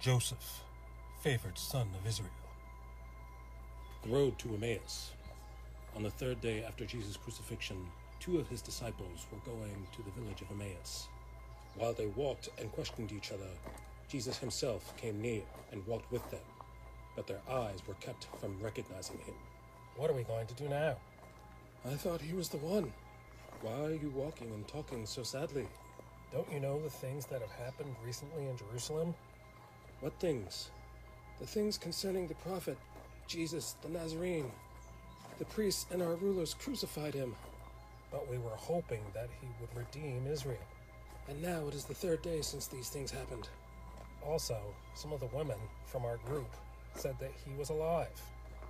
Joseph, favored son of Israel. The road to Emmaus. On the third day after Jesus' crucifixion, 2 of his disciples were going to the village of Emmaus. While they walked and questioned each other, Jesus himself came near and walked with them, but their eyes were kept from recognizing him. What are we going to do now? I thought he was the one. Why are you walking and talking so sadly? Don't you know the things that have happened recently in Jerusalem? What things? The things concerning the prophet, Jesus the Nazarene. The priests and our rulers crucified him. But we were hoping that he would redeem Israel. And now it is the 3rd day since these things happened. Also, some of the women from our group said that he was alive.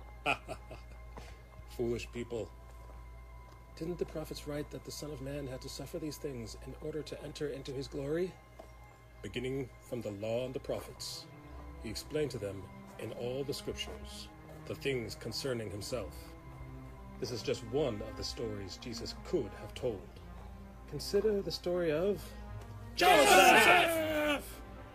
Foolish people. Didn't the prophets write that the Son of Man had to suffer these things in order to enter into his glory? Beginning from the law and the prophets, he explained to them in all the scriptures the things concerning himself. This is just one of the stories Jesus could have told. Consider the story of Joseph!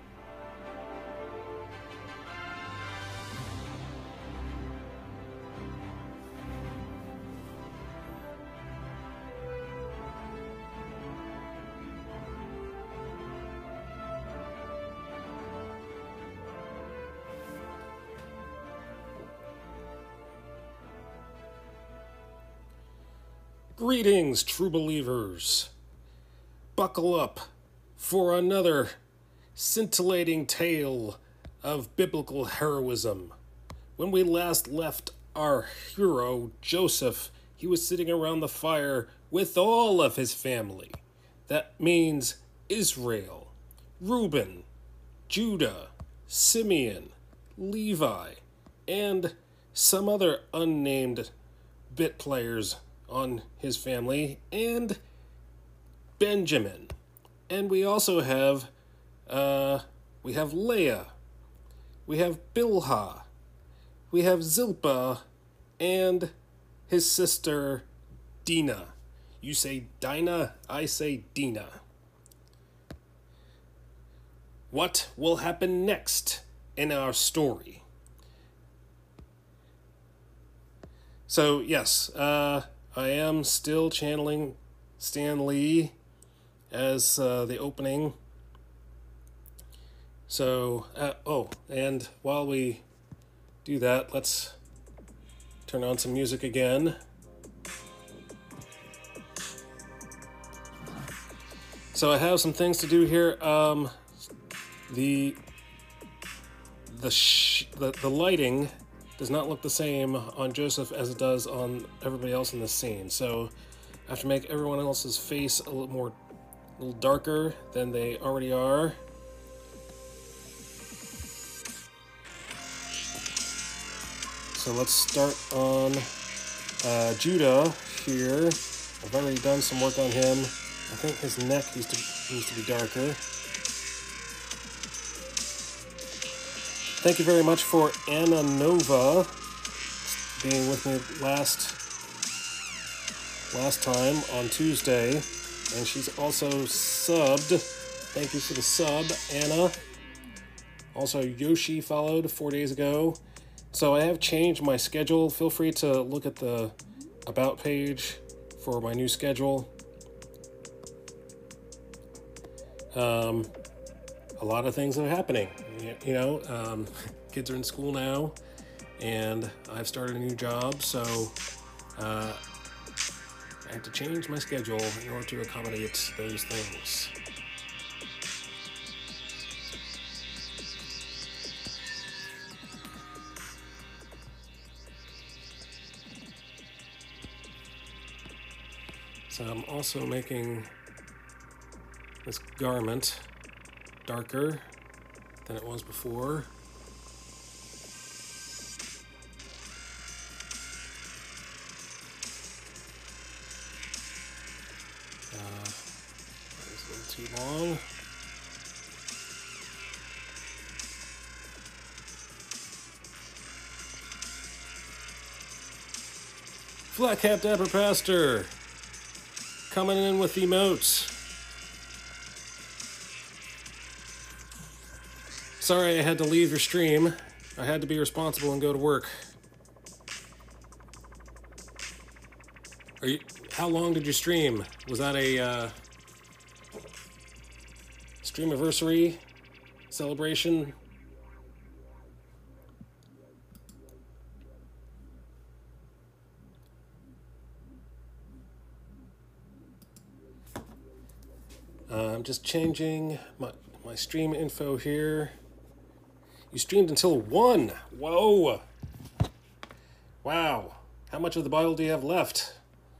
Greetings, true believers. Buckle up for another scintillating tale of biblical heroism. When we last left our hero, Joseph, he was sitting around the fire with all of his family. That means Israel, Reuben, Judah, Simeon, Levi, and some other unnamed bit players on his family, and Benjamin. And we also have Leah, we have Bilhah, we have Zilpah, and his sister Dinah. You say Dinah, I say Dinah. What will happen next in our story? So, yes, I am still channeling Stan Lee as the opening. So, and while we do that, let's turn on some music again. So I have some things to do here. The lighting does not look the same on Joseph as it does on everybody else in the scene. So I have to make everyone else's face a little darker than they already are. So let's start on Judah here. I've already done some work on him. I think his neck needs to be darker. Thank you very much for Anna Nova being with me last time on Tuesday, and she's also subbed. Thank you for the sub, Anna. Also, Yoshi followed 4 days ago. So I have changed my schedule. Feel free to look at the About page for my new schedule. A lot of things are happening. Kids are in school now, and I've started a new job, so I had to change my schedule in order to accommodate those things. So I'm also making this garment darker than it was before. That's a little too long. Flat Cap Dapper Pastor coming in with emotes. Sorry I had to leave your stream. I had to be responsible and go to work. How long did you stream? Was that a streamiversary celebration? I'm just changing my stream info here. You streamed until 1. Whoa. Wow. How much of the Bible do you have left?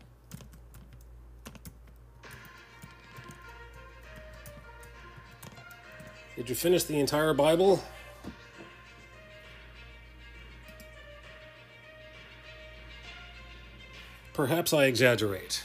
Did you finish the entire Bible? Perhaps I exaggerate.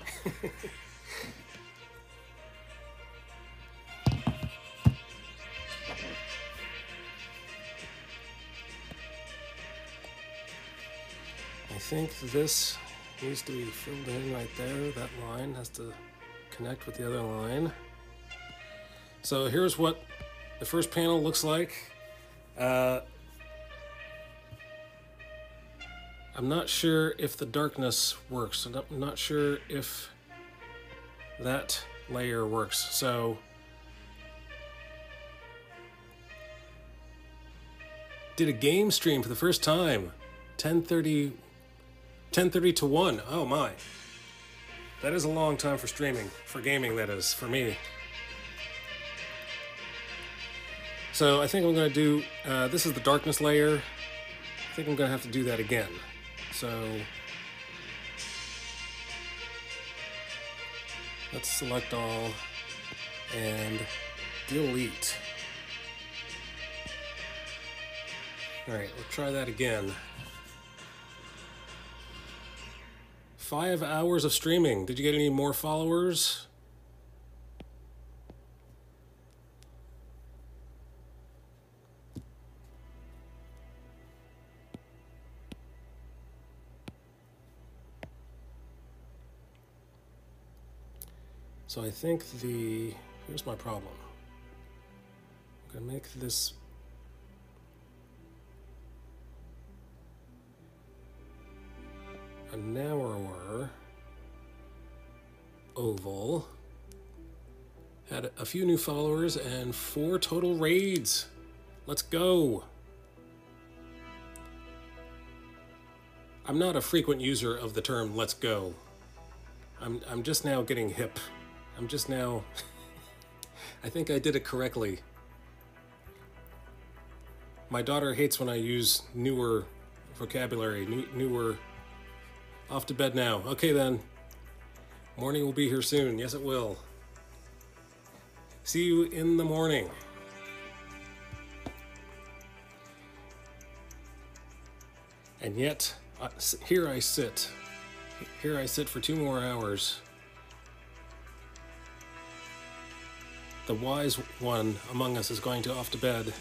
I think this needs to be filled in right there. That line has to connect with the other line. So here's what the first panel looks like. I'm not sure if the darkness works. I'm not sure if that layer works. So did a game stream for the first time. 10:30 to 1. Oh my. That is a long time for streaming. For gaming, that is. For me. So I think I'm going to do... this is the darkness layer. I think I'm going to have to do that again. So... let's select all and delete. Alright, we'll try that again. 5 hours of streaming. Did you get any more followers? So I think here's my problem. I'm gonna make this a narrower oval. Had a few new followers and 4 total raids. Let's go. I'm not a frequent user of the term "let's go." I'm just now getting hip. I'm just now... I think I did it correctly. My daughter hates when I use newer vocabulary, newer... Off to bed now. Okay then. Morning will be here soon. Yes, it will. See you in the morning. And yet, here I sit. Here I sit for 2 more hours. The wise one among us is going to off to bed.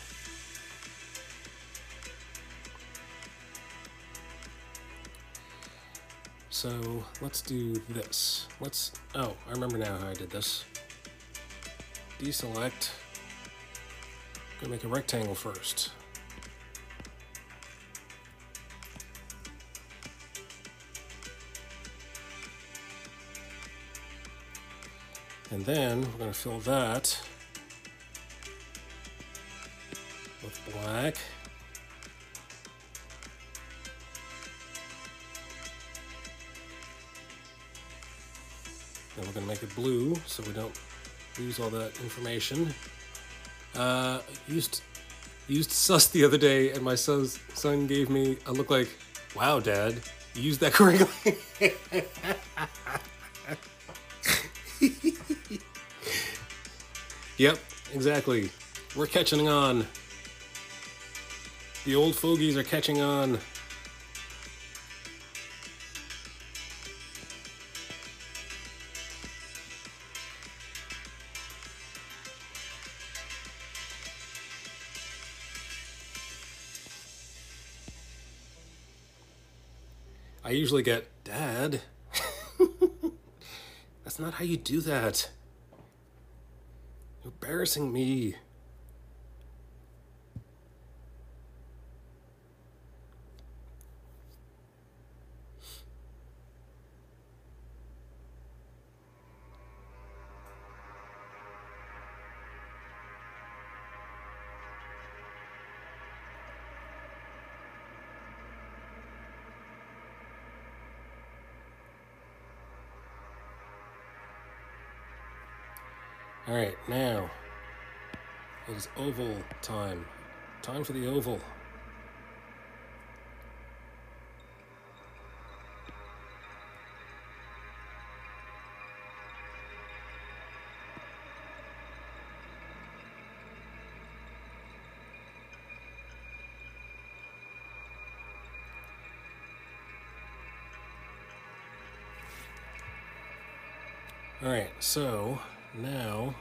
So let's do this. Oh, I remember now how I did this. Deselect. I'm gonna make a rectangle first. And then we're going to fill that with black. Then we're going to make it blue so we don't lose all that information. Used sus the other day, and my son gave me a look like, "Wow, Dad, you used that correctly." Yep, exactly. We're catching on. The old fogies are catching on. I usually get, "Dad, that's not how you do that. You're embarrassing me." Alright, now it is oval time. Time for the oval. Alright, so now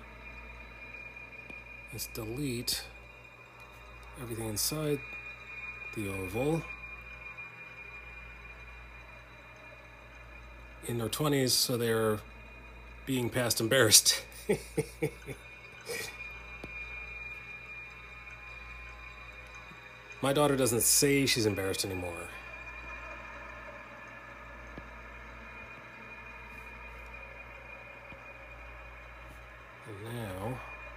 let's delete everything inside the oval. In their 20s, so they're being past embarrassed. My daughter doesn't say she's embarrassed anymore. And now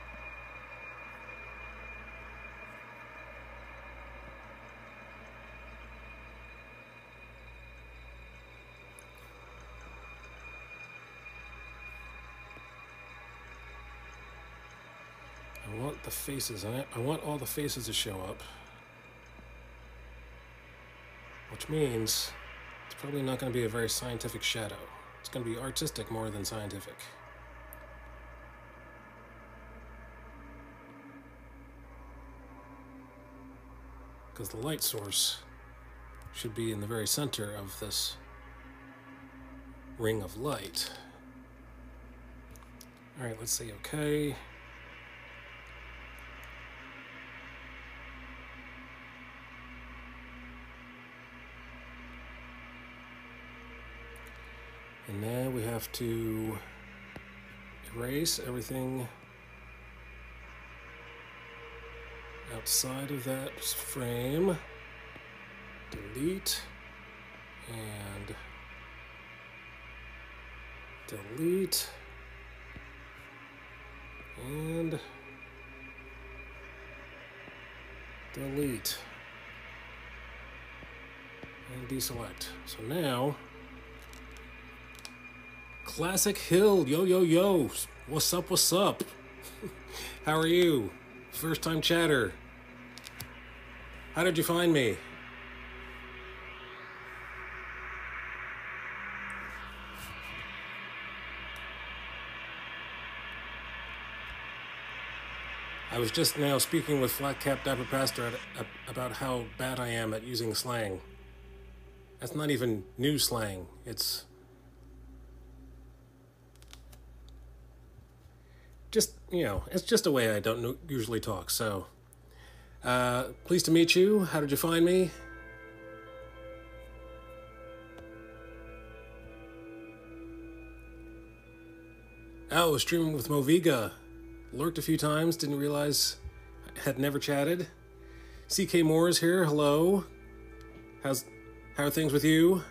I want the faces. I want all the faces to show up. Which means it's probably not going to be a very scientific shadow. It's going to be artistic more than scientific. Because the light source should be in the very center of this ring of light. All right, let's say okay. And now we have to erase everything outside of that frame. Delete and delete and delete and deselect. So now Classic Hill, yo, yo, yo. What's up, what's up? How are you? First time chatter. How did you find me? I was just now speaking with Flat Cap Dapper Pastor about how bad I am at using slang. That's not even new slang. It's just, you know, it's just a way I don't usually talk. So, pleased to meet you. How did you find me? Oh, streaming with Moviga. Lurked a few times, didn't realize I had never chatted. CK Moore is here, hello. How are things with you?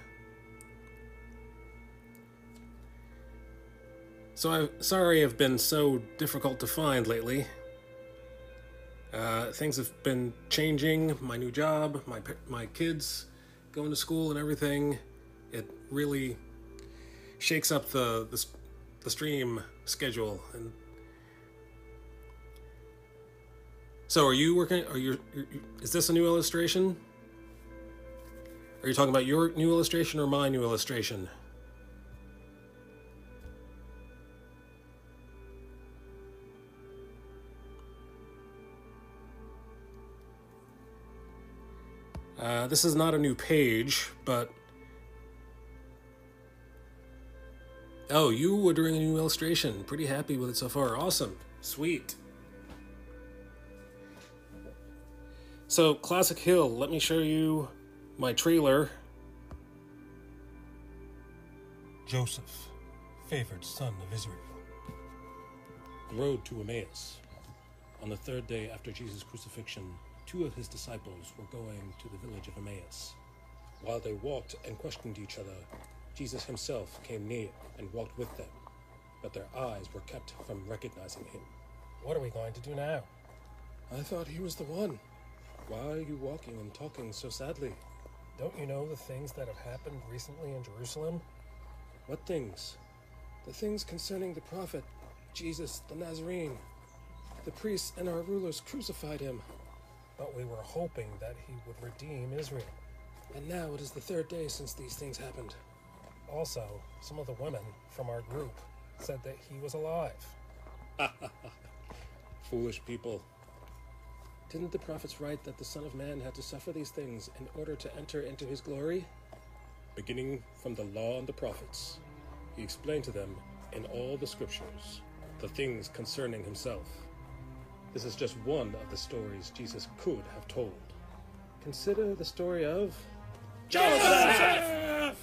So I'm sorry I've been so difficult to find lately. Things have been changing, my new job, my kids going to school and everything. It really shakes up the stream schedule. And so are you working, is this a new illustration? Are you talking about your new illustration or my new illustration? This is not a new page, but... Oh, you were doing a new illustration. Pretty happy with it so far. Awesome. Sweet. So, Classic Hill, let me show you my trailer. Joseph, favored son of Israel. The road to Emmaus. On the third day after Jesus' crucifixion, 2 of his disciples were going to the village of Emmaus. While they walked and questioned each other, Jesus himself came near and walked with them, but their eyes were kept from recognizing him. What are we going to do now? I thought he was the one. Why are you walking and talking so sadly? Don't you know the things that have happened recently in Jerusalem? What things? The things concerning the prophet Jesus the Nazarene. The priests and our rulers crucified him. But we were hoping that he would redeem Israel. And now it is the third day since these things happened. Also, some of the women from our group said that he was alive. Foolish people. Didn't the prophets write that the Son of Man had to suffer these things in order to enter into his glory? Beginning from the law and the prophets, he explained to them in all the scriptures the things concerning himself. This is just one of the stories Jesus could have told. Consider the story of Joseph!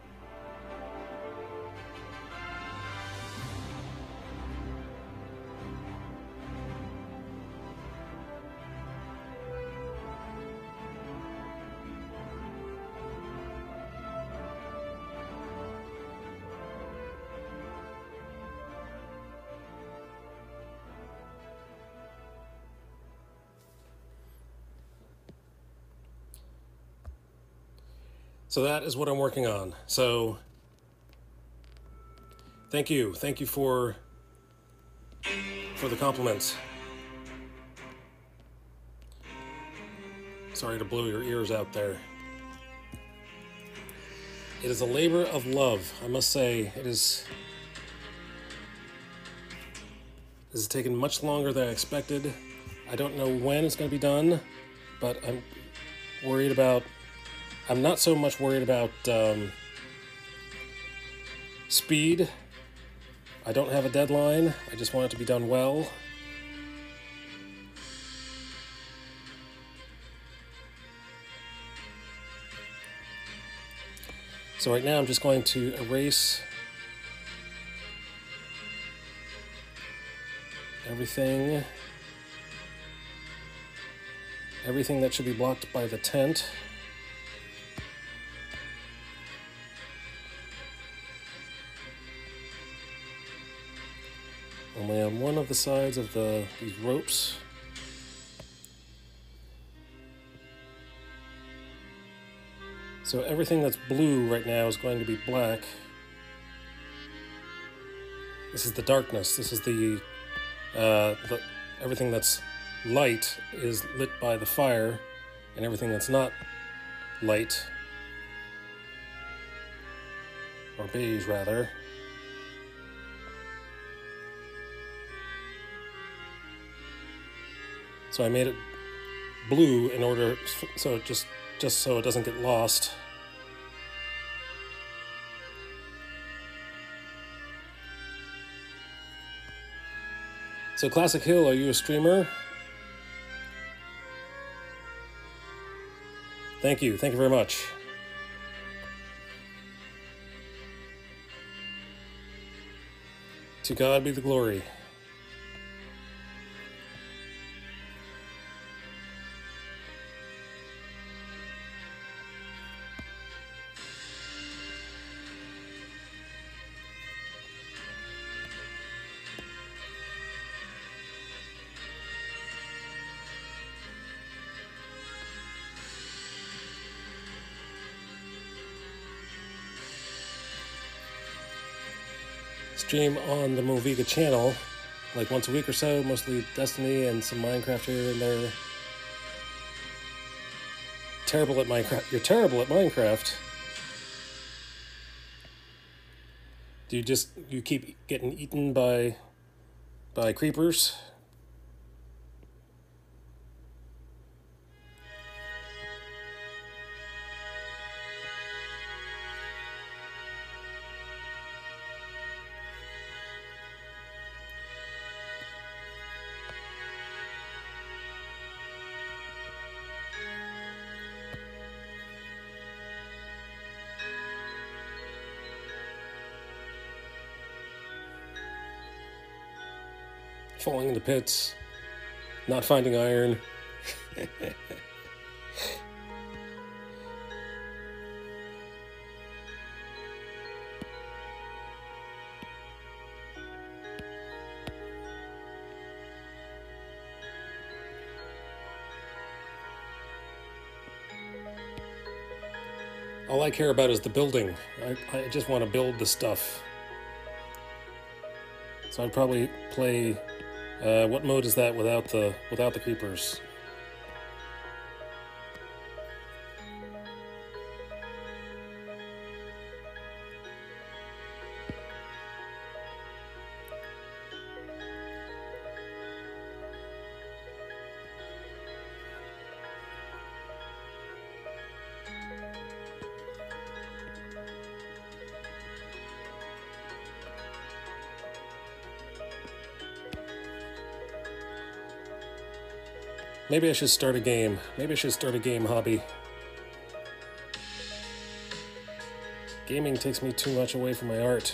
So that is what I'm working on. So thank you for the compliments. Sorry to blow your ears out there. It is a labor of love, I must say. It has taken much longer than I expected. I don't know when it's going to be done, but I'm not so much worried about speed. I don't have a deadline. I just want it to be done well. So right now I'm just going to erase everything that should be blocked by the tent. Only on one of the sides of these ropes. So everything that's blue right now is going to be black. This is the darkness. This is the everything that's light is lit by the fire, and everything that's not light, or beige rather, so I made it blue in order so it just so it doesn't get lost. So Classic Hill, are you a streamer? Thank you very much. To God be the glory. Stream on the Moviga channel, like once a week or so, mostly Destiny and some Minecraft here and there. Terrible at Minecraft. You're terrible at Minecraft. Do you keep getting eaten by creepers? Falling into pits, not finding iron. All I care about is the building. I just want to build the stuff. So I'd probably play. What mode is that without the creepers? Maybe I should start a game. Maybe I should start a game hobby. Gaming takes me too much away from my art.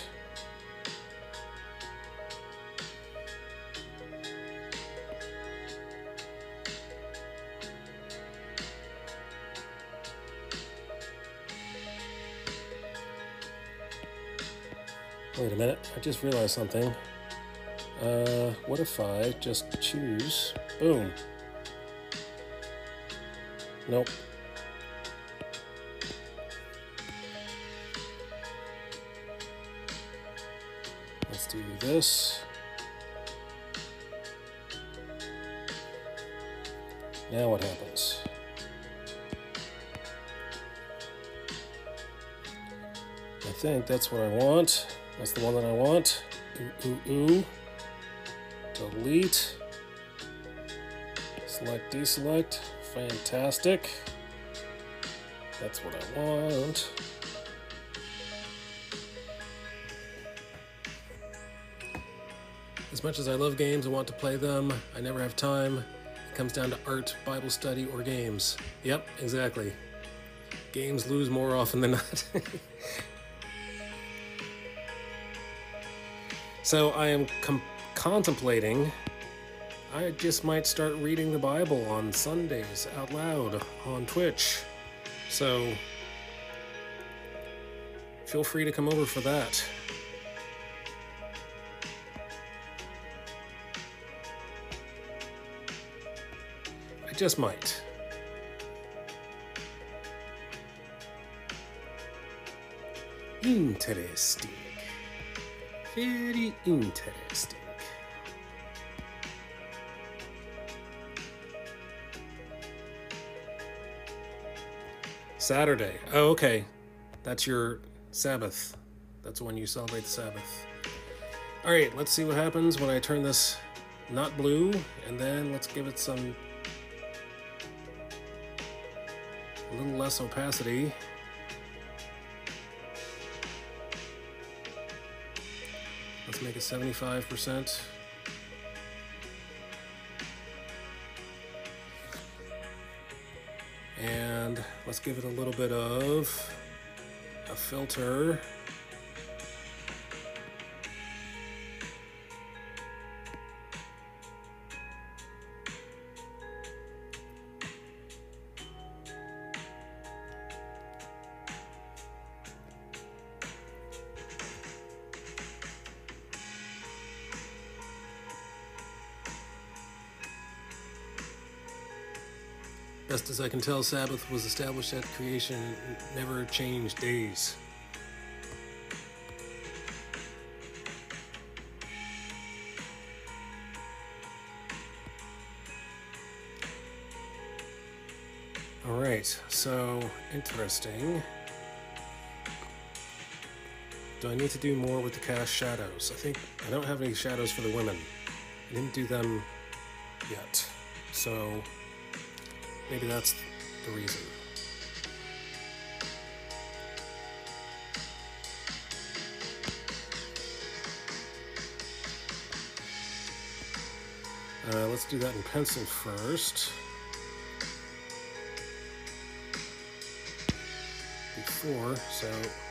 Wait a minute, I just realized something. What if I just choose... Boom. Nope. Let's do this. Now what happens? I think that's what I want. That's the one that I want. Ooh. Delete. Select, deselect. Fantastic. That's what I want. As much as I love games and want to play them, I never have time. It comes down to art, Bible study, or games. Yep, exactly. Games lose more often than not. So I am contemplating, I just might start reading the Bible on Sundays out loud on Twitch. So feel free to come over for that. I just might. Interesting. Very interesting. Saturday. Oh, okay. That's your Sabbath. That's when you celebrate the Sabbath. All right, let's see what happens when I turn this not blue, and then let's give it some a little less opacity. Let's make it 75%. And let's give it a little bit of a filter. Best as I can tell, Sabbath was established at creation, never changed days. All right, so interesting. Do I need to do more with the cast shadows? I think I don't have any shadows for the women. I didn't do them yet, so maybe that's the reason. Let's do that in pencil first. Before, so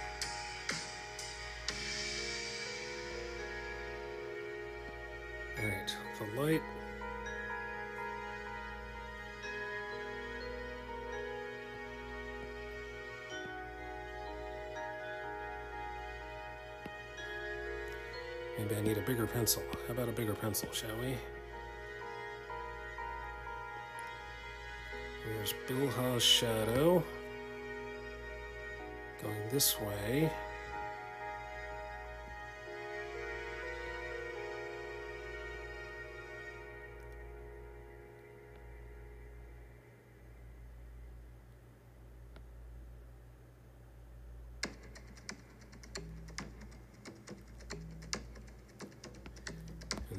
all right, the light. Maybe I need a bigger pencil. How about a bigger pencil, shall we? Here's Bilhah's shadow. Going this way.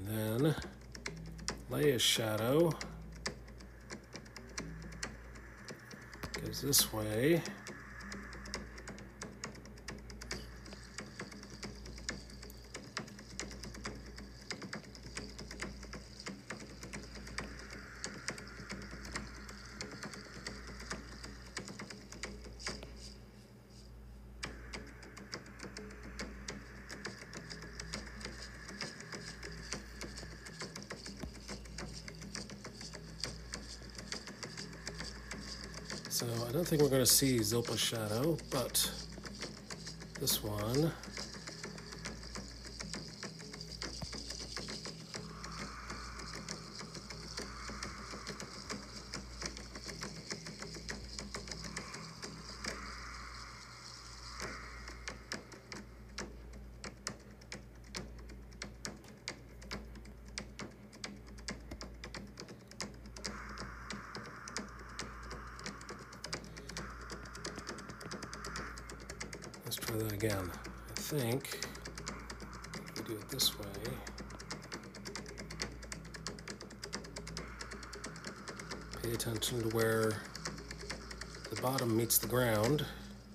And then lay a shadow. Goes this way. So I don't think we're going to see Zilpa's shadow, but this one. Let's try that again. I think we do it this way. Pay attention to where the bottom meets the ground.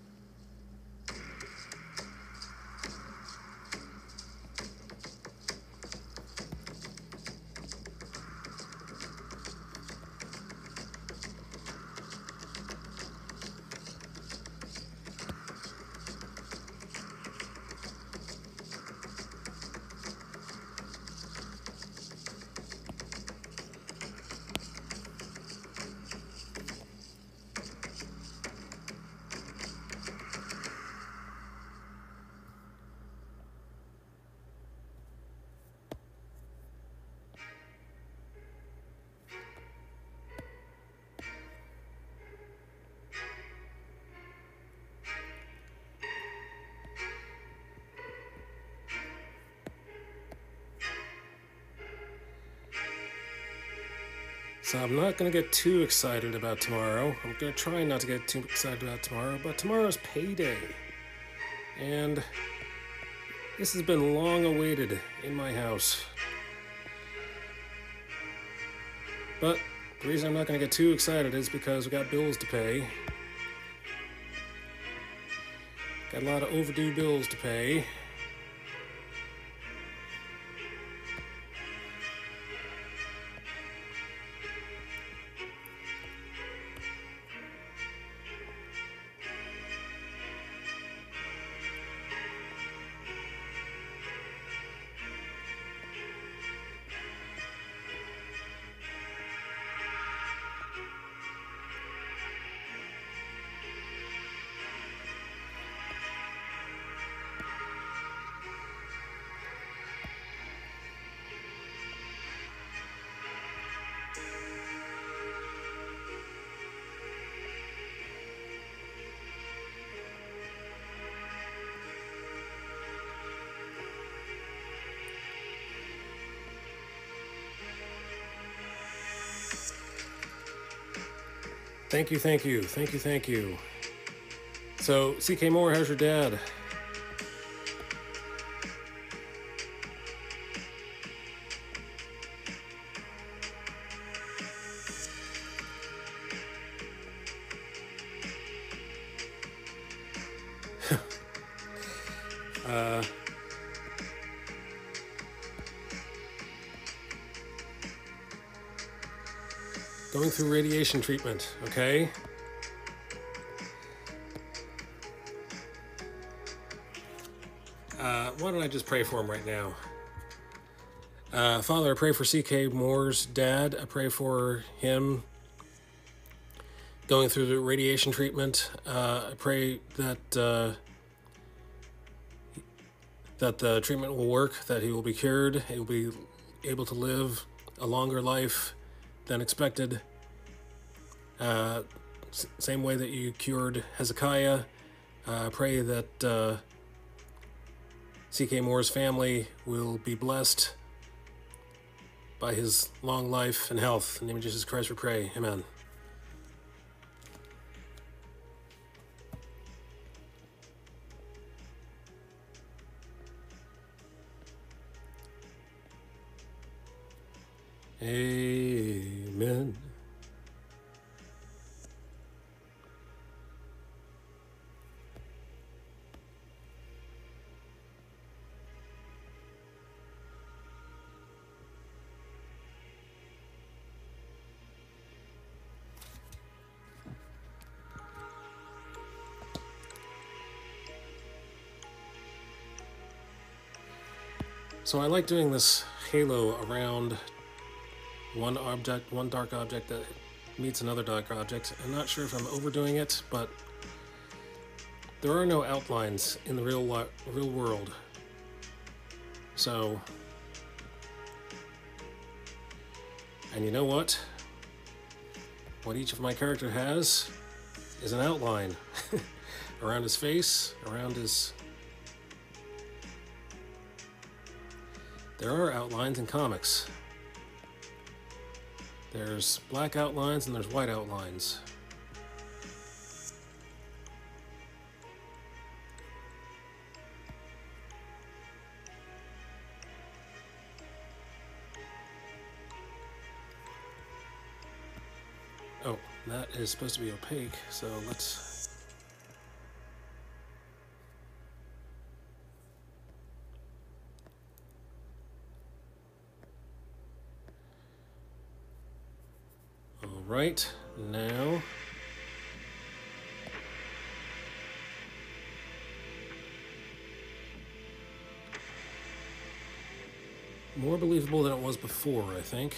So I'm not going to get too excited about tomorrow. I'm going to try not to get too excited about tomorrow, but tomorrow's payday. And this has been long awaited in my house. But the reason I'm not going to get too excited is because we got bills to pay. Got a lot of overdue bills to pay. Thank you, thank you, thank you, thank you. So, CK Moore, how's your dad? Going through radiation treatment, okay? Why don't I just pray for him right now? Father, I pray for CK Moore's dad. I pray for him going through the radiation treatment. I pray that that the treatment will work, that he will be cured, he will be able to live a longer life than expected. Same way that you cured Hezekiah. Pray that CK Moore's family will be blessed by his long life and health. In the name of Jesus Christ we pray. Amen. Amen. So I like doing this halo around one object, one dark object that meets another dark object. I'm not sure if I'm overdoing it, but there are no outlines in the real world. So, and you know what? What each of my character has is an outline around his face, around his... There are outlines in comics. There's black outlines and there's white outlines. Oh, that is supposed to be opaque, so let's... Right, now more believable than it was before, I think.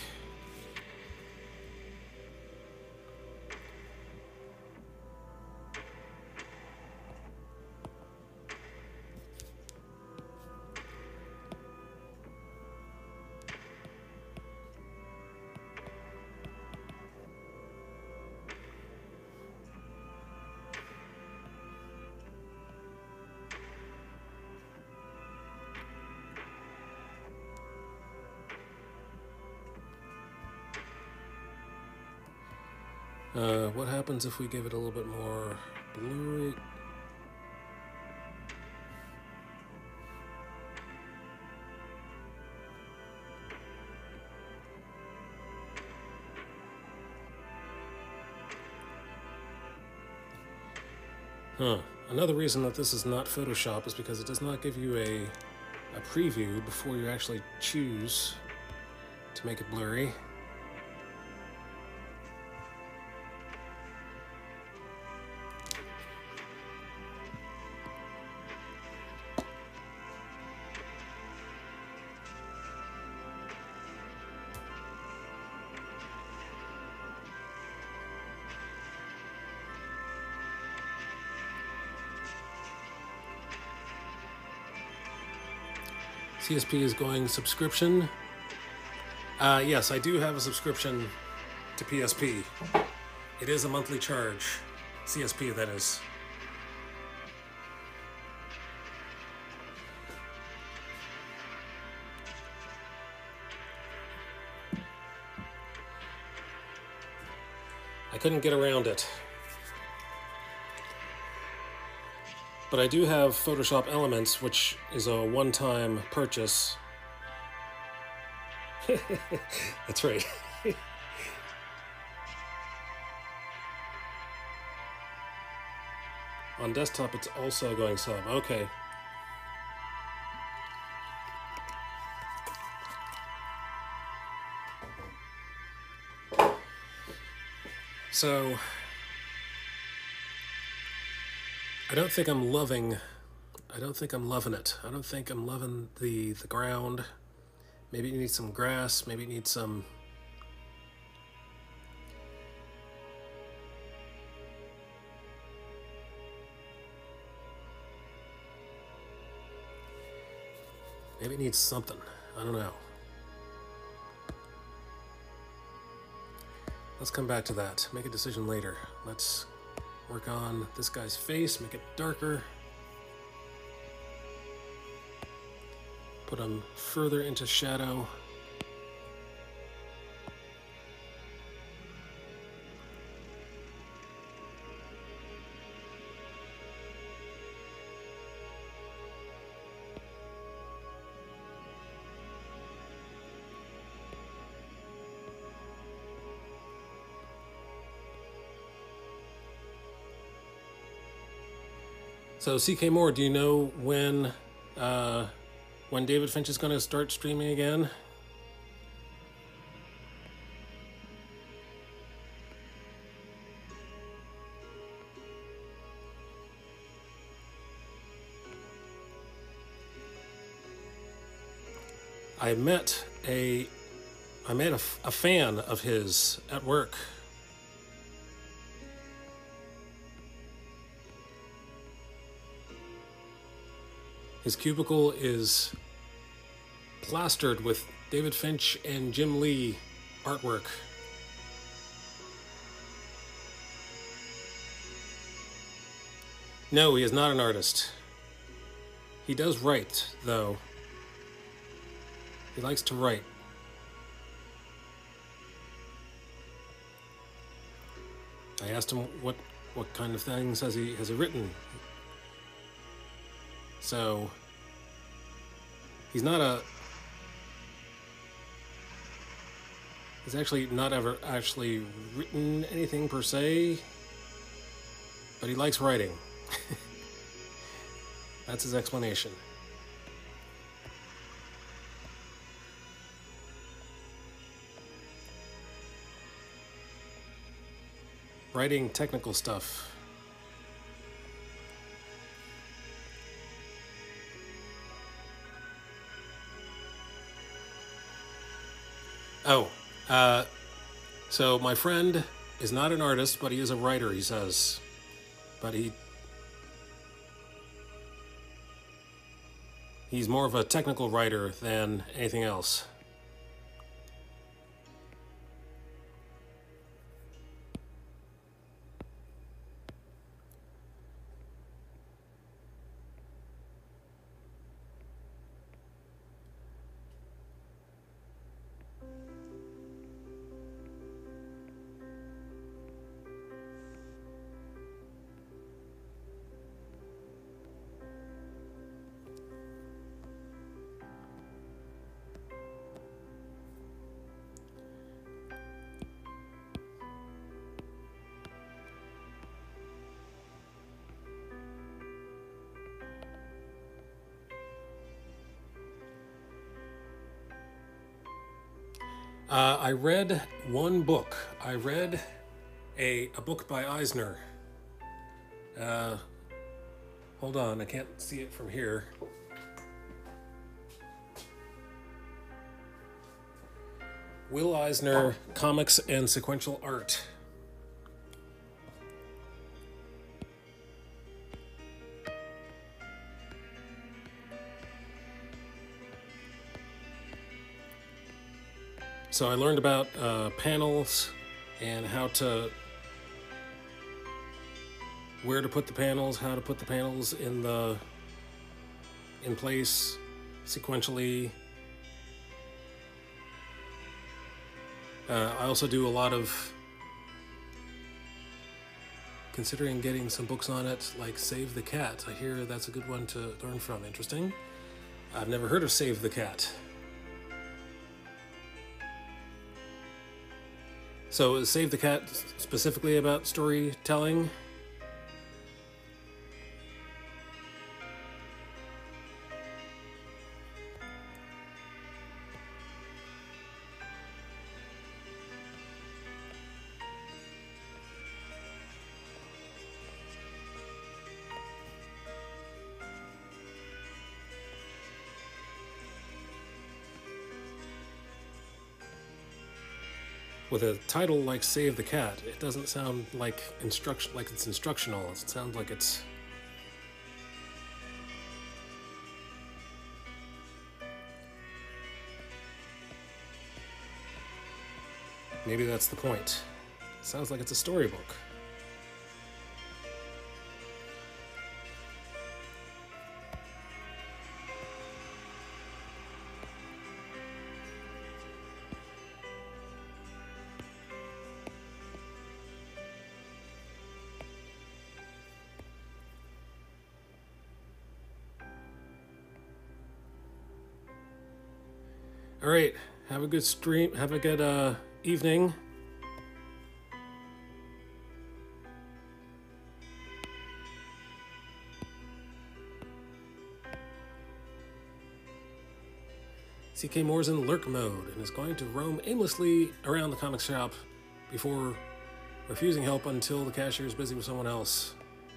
What happens if we give it a little bit more blurry? Another reason that this is not Photoshop is because it does not give you a preview before you actually choose to make it blurry. CSP is going subscription. Yes, I do have a subscription to PSP. It is a monthly charge. CSP, that is. I couldn't get around it. But I do have Photoshop Elements, which is a one-time purchase. That's right. On desktop, it's also going sub. Okay. So... I don't think I'm loving it. I don't think I'm loving the ground. Maybe it needs some grass, maybe it needs some... Maybe it needs something. I don't know. Let's come back to that. Make a decision later. Let's work on this guy's face, make it darker. Put him further into shadow. So, CK Moore, do you know when David Finch is going to start streaming again? I met a fan of his at work. His cubicle is plastered with David Finch and Jim Lee artwork. No, he is not an artist. He does write, though. He likes to write. I asked him what kind of things has he written. So he's actually not ever actually written anything per se, but he likes writing. That's his explanation. Writing technical stuff. Oh, so my friend is not an artist, but he is a writer, he says. But he's more of a technical writer than anything else. I read one book. I read a book by Eisner. Hold on, I can't see it from here. Will Eisner, Comics and Sequential Art. So I learned about panels and where to put the panels, how to put the panels in place sequentially. I also do a lot of considering getting some books on it, like Save the Cat. I hear that's a good one to learn from. Interesting. I've never heard of Save the Cat. So is Save the Cat specifically about storytelling? With a title like Save the Cat, it doesn't sound like it's instructional. It sounds like it's maybe that's the point. It sounds like it's a storybook. All right, have a good stream, have a good evening. CK Moore's in lurk mode and is going to roam aimlessly around the comic shop before refusing help until the cashier is busy with someone else.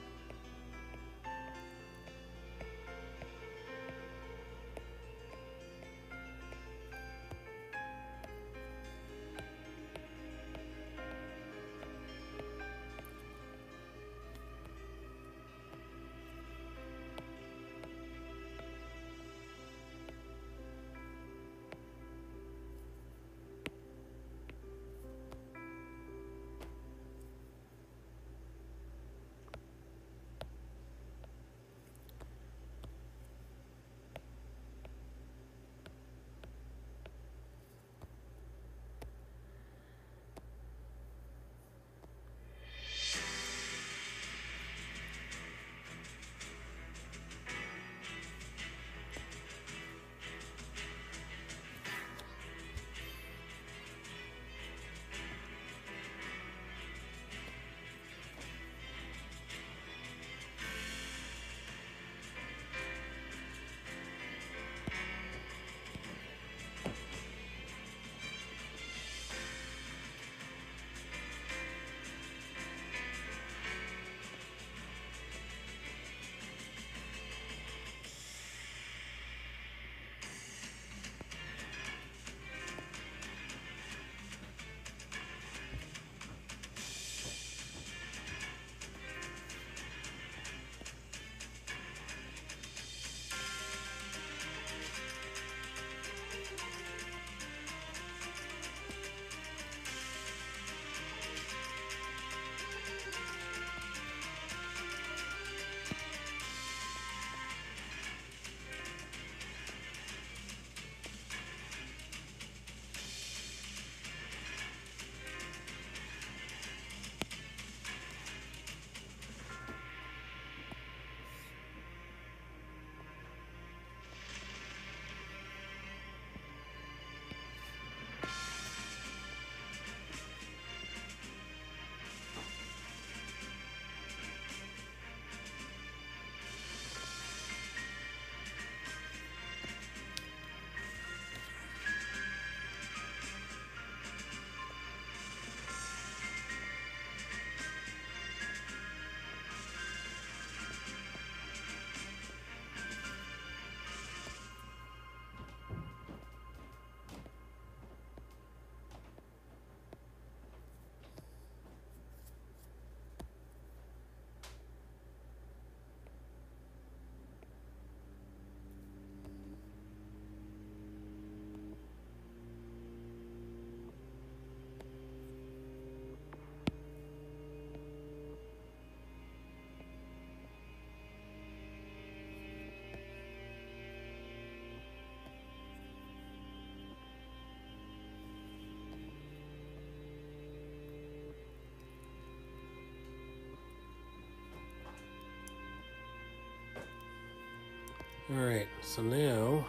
Alright, so now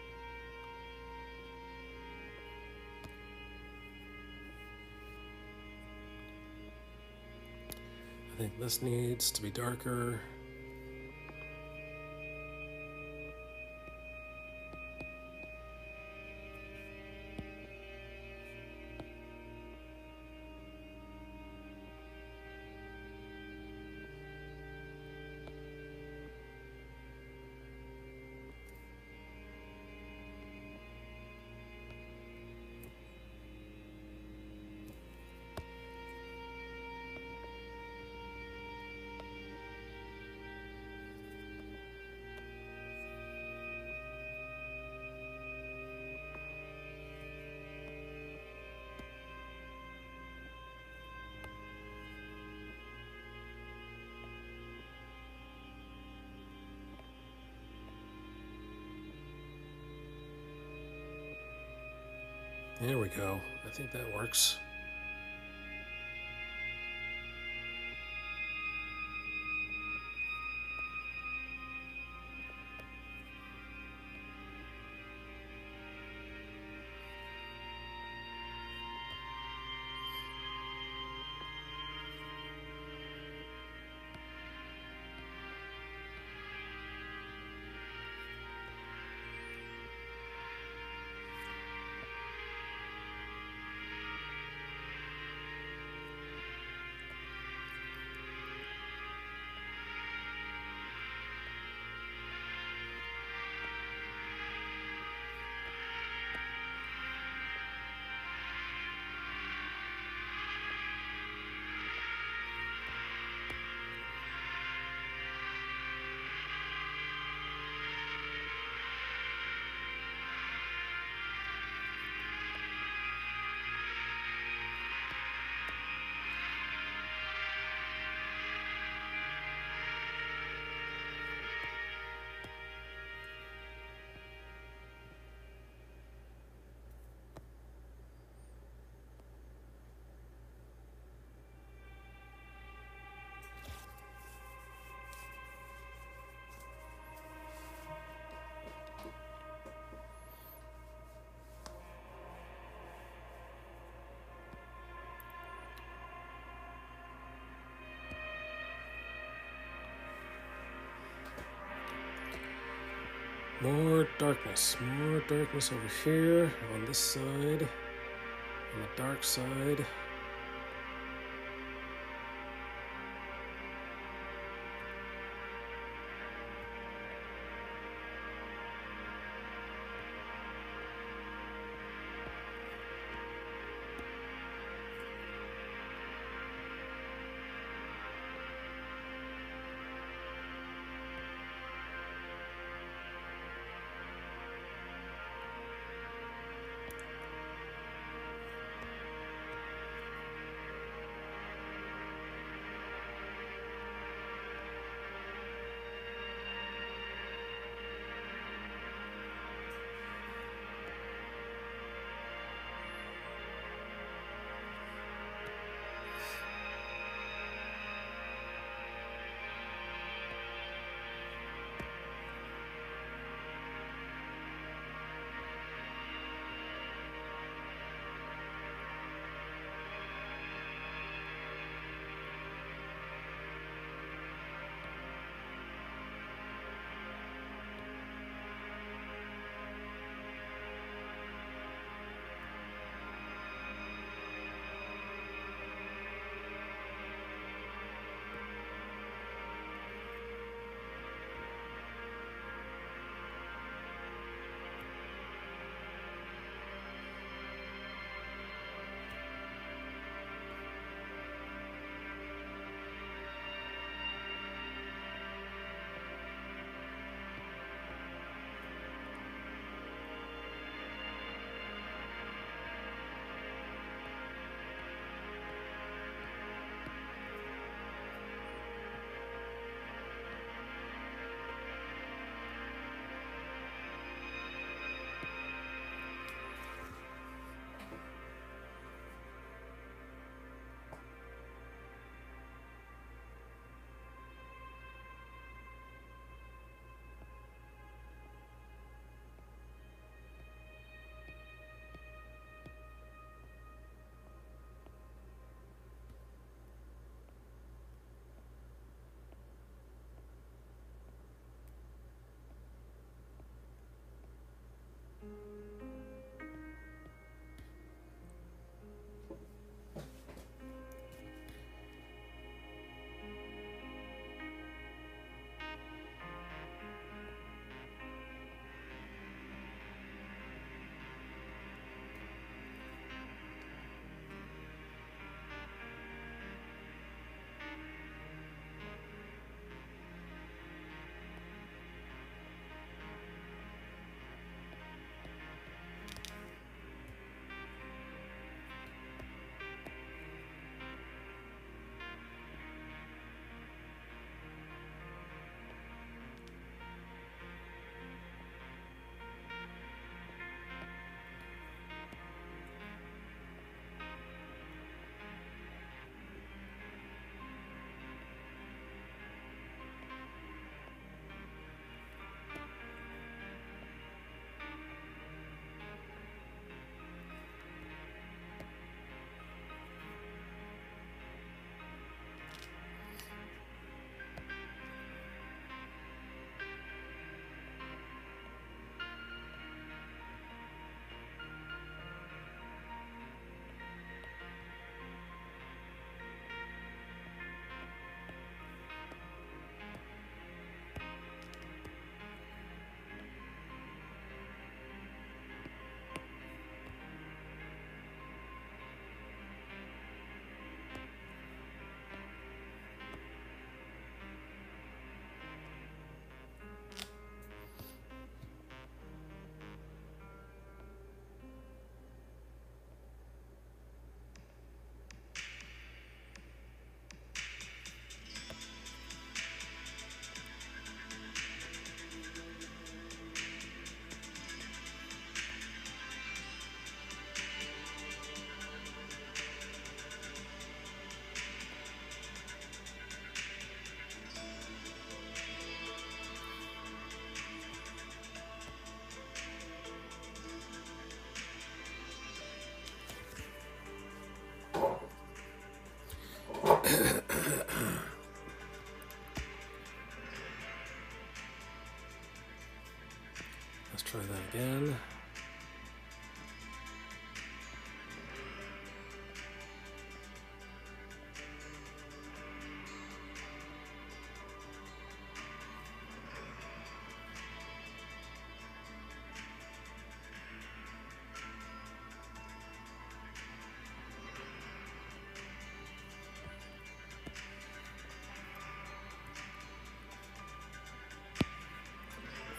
I think this needs to be darker. There we go. I think that works. More darkness over here on this side, on the dark side.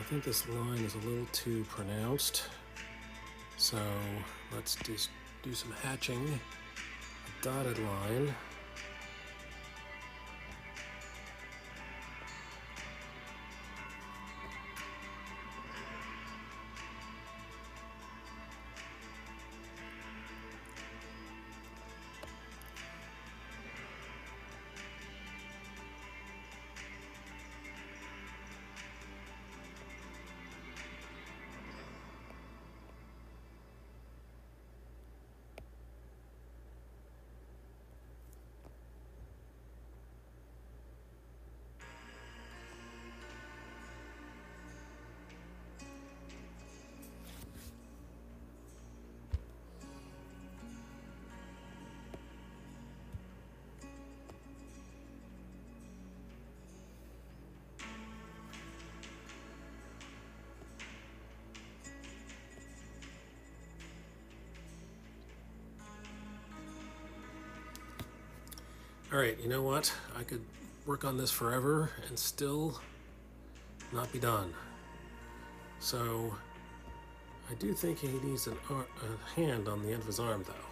think this line is a little too pronounced. So let's just do some hatching. A dotted line. All right, you know what? I could work on this forever and still not be done. So I do think he needs a hand on the end of his arm, though.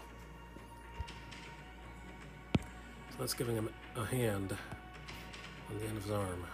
So let's give him a hand on the end of his arm.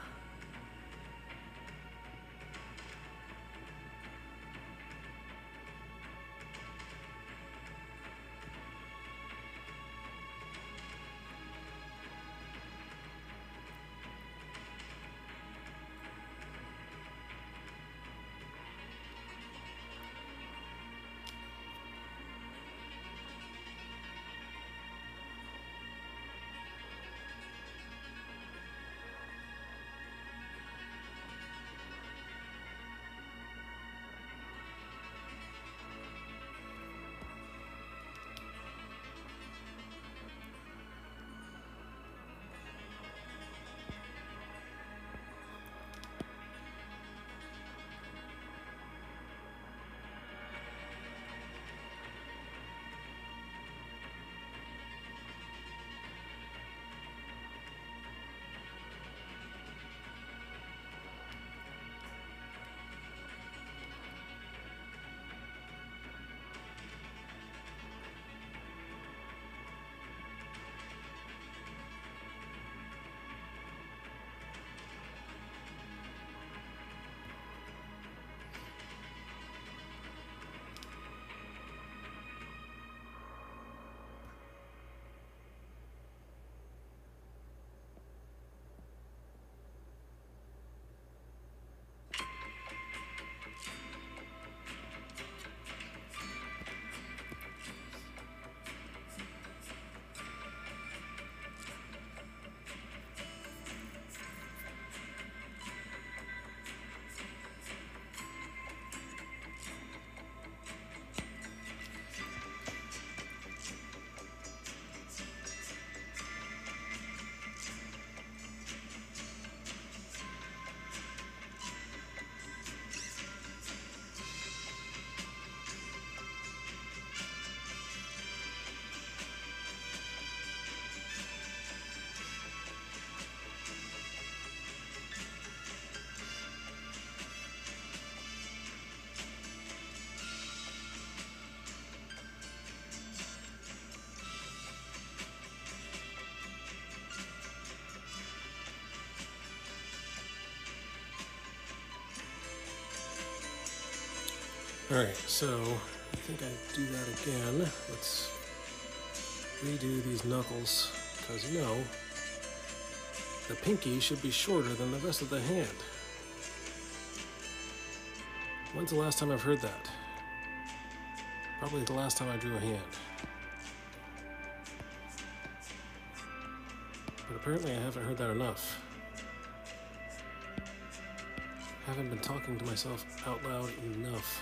All right, so I think I do that again. Let's redo these knuckles, because you know, the pinky should be shorter than the rest of the hand. When's the last time I've heard that? Probably the last time I drew a hand. But apparently I haven't heard that enough. Haven't been talking to myself out loud enough.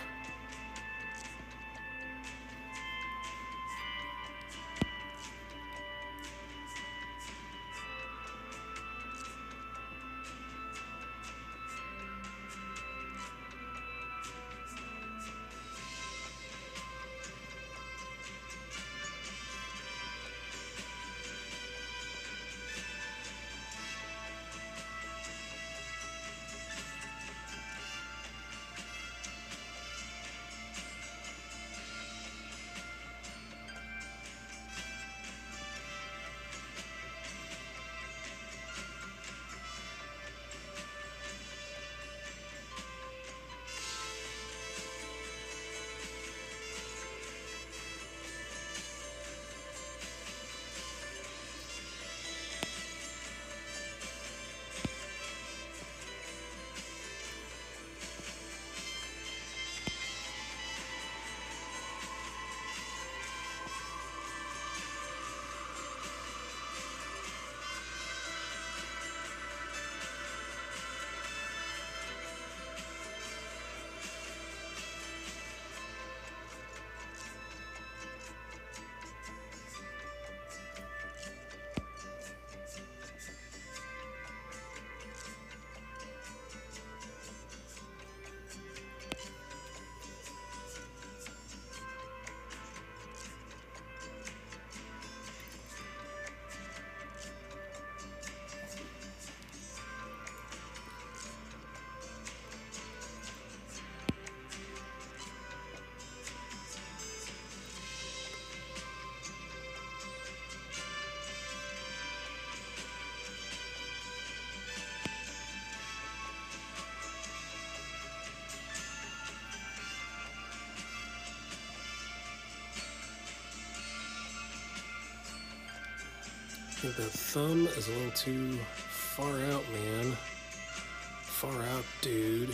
I think that thumb is a little too far out, man. Far out, dude.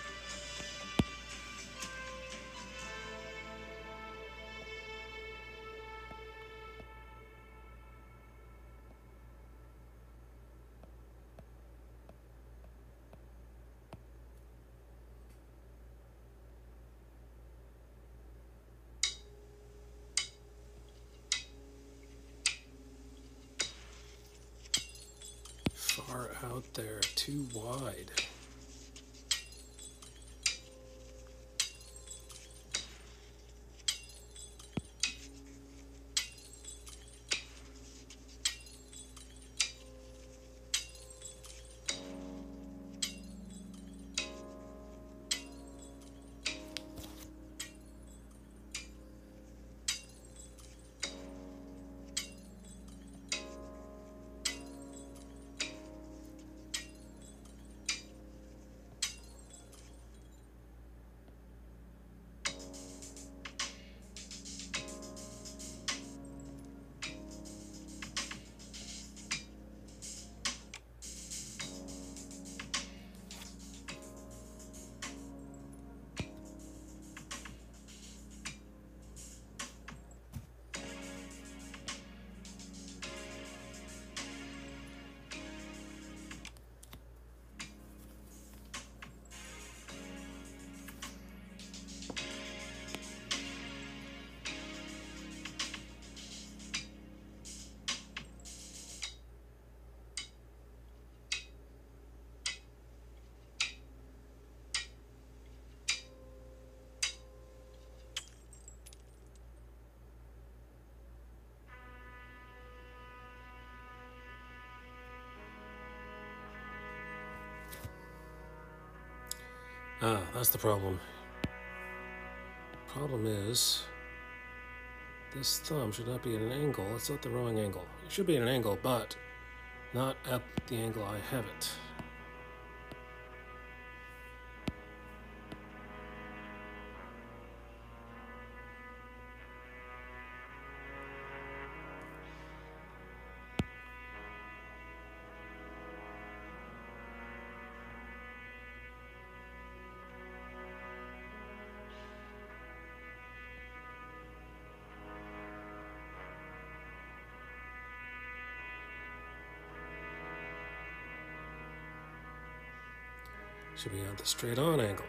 Far out there, too wide. Ah, that's the problem. Problem is, this thumb should not be at an angle. It's at the wrong angle. It should be at an angle, but not at the angle I have it. Should be at the straight on angle.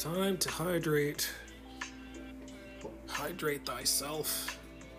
Time to hydrate. Hydrate thyself.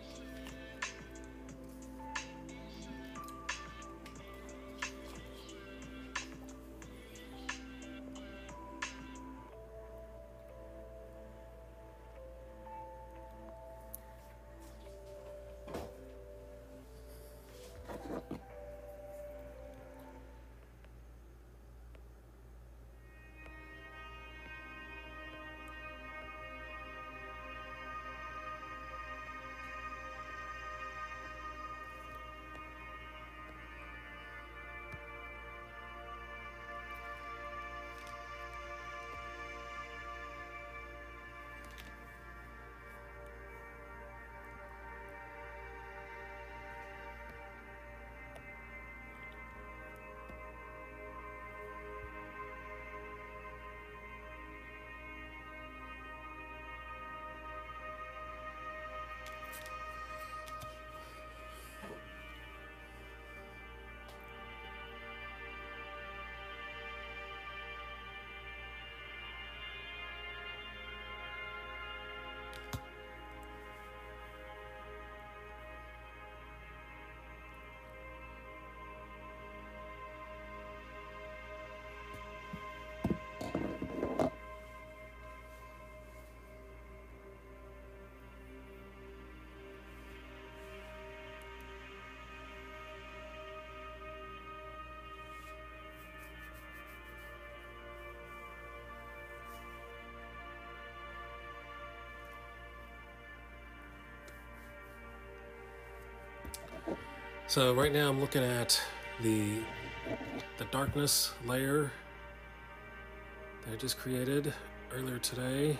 So right now I'm looking at the darkness layer that I just created earlier today.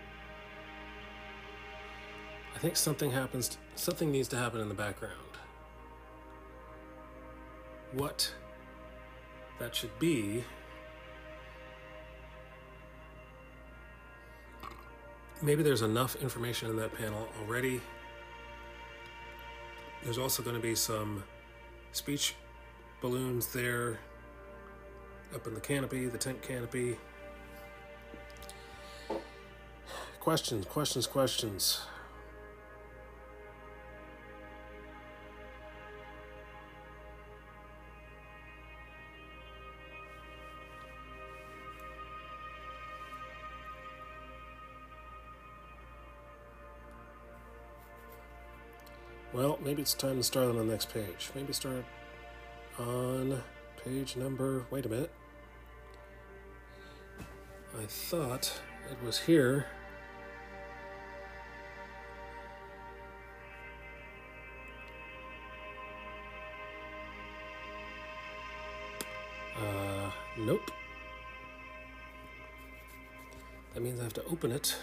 I think something needs to happen in the background. What that should be, maybe there's enough information in that panel already. There's also going to be some speech balloons there up in the canopy, the tent canopy. Questions, questions, questions. Well, maybe it's time to start on the next page. Maybe start on page number... Wait a minute. I thought it was here. Nope. That means I have to open it.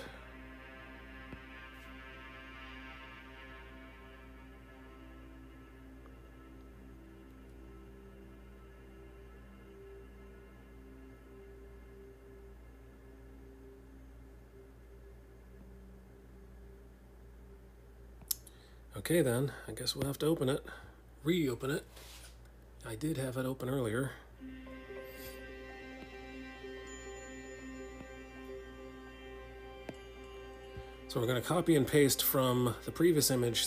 Okay then, I guess we'll have to open it. Reopen it. I did have it open earlier. So we're going to copy and paste from the previous image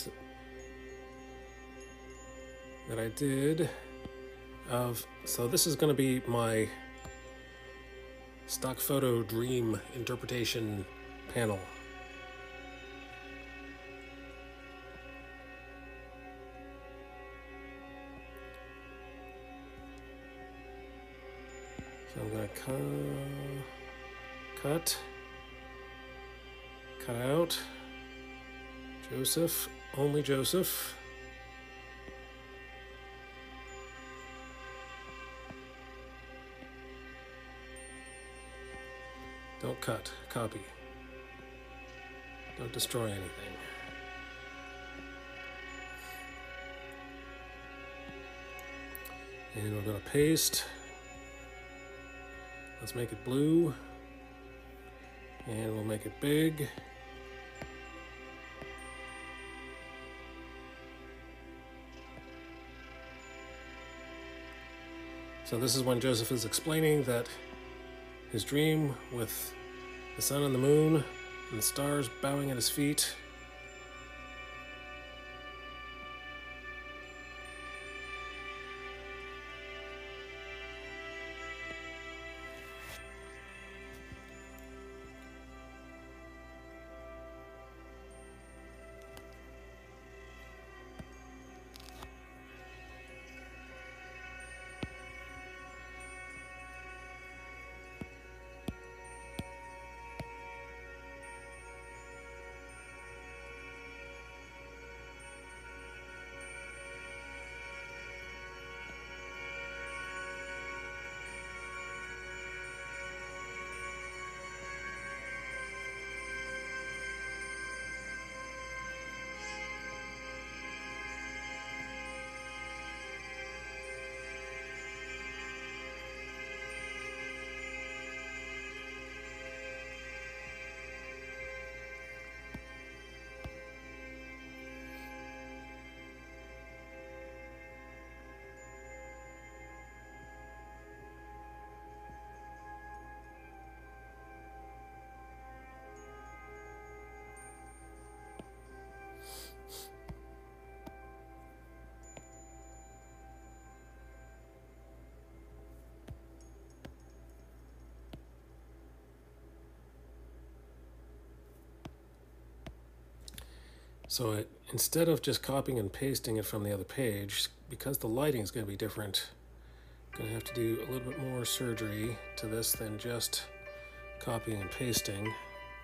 that I did of... So this is going to be my stock photo dream interpretation panel. So I'm going to cut out Joseph, only Joseph. Don't cut, copy. Don't destroy anything. And we're going to paste. Let's make it blue. And we'll make it big. So this is when Joseph is explaining that his dream with The sun and the moon and the stars bowing at his feet. So instead of just copying and pasting it from the other page, because the lighting is going to be different, I'm going to have to do a little bit more surgery to this than just copying and pasting.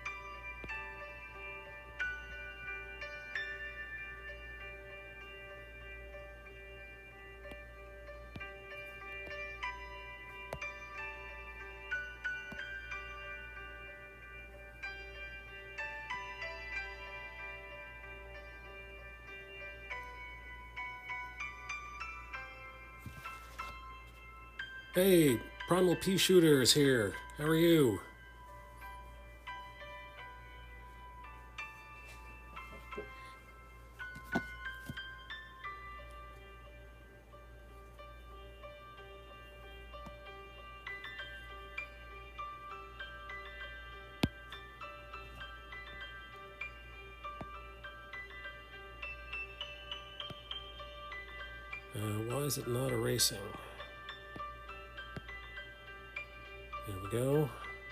Hey, Primal Pea Shooter is here. How are you? Why is it not erasing? There we go.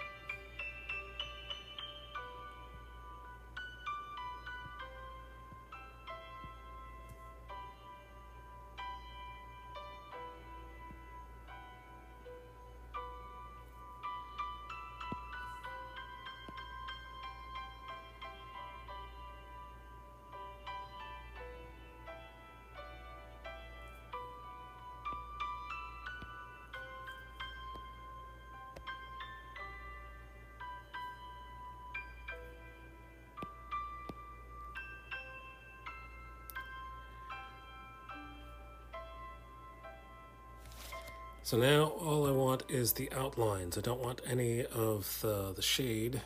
So now all I want is the outlines. I don't want any of the shade.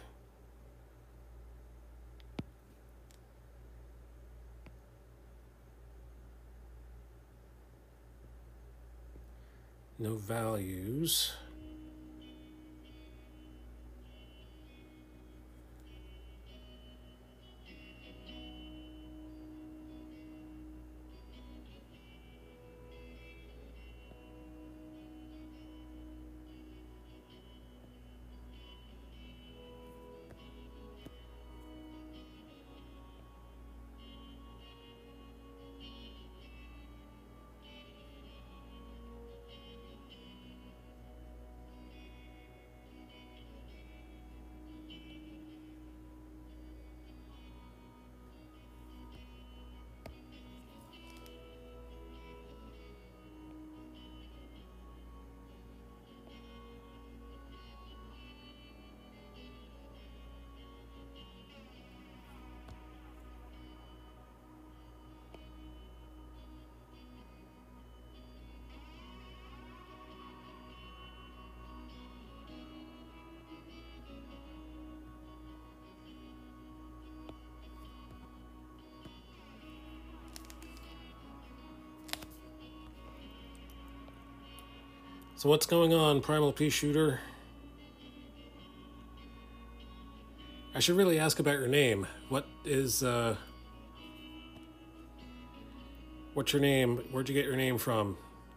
No values. So what's going on, Primal Pea Shooter? I should really ask about your name. What's your name? Where'd you get your name from?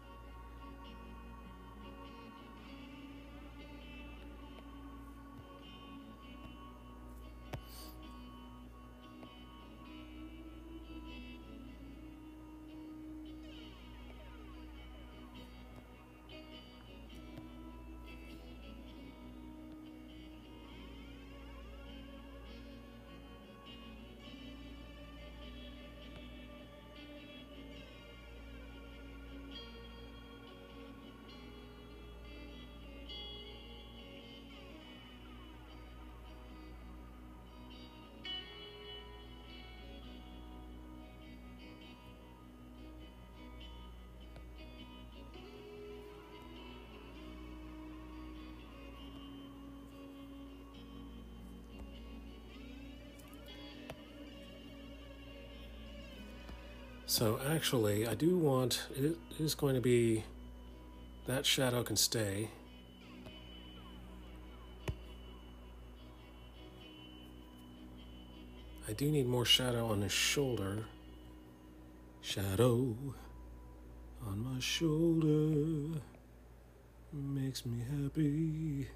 So actually, I do want, it is going to be, that shadow can stay. I do need more shadow on his shoulder. Shadow on my shoulder makes me happy.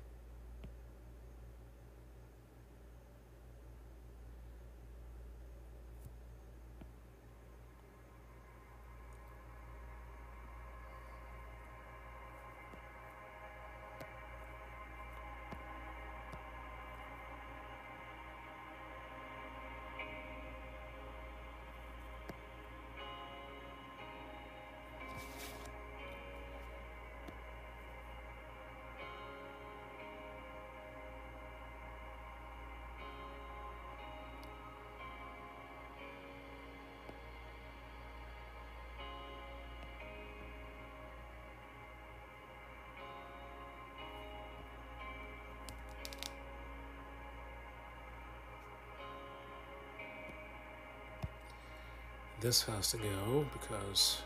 This has to go because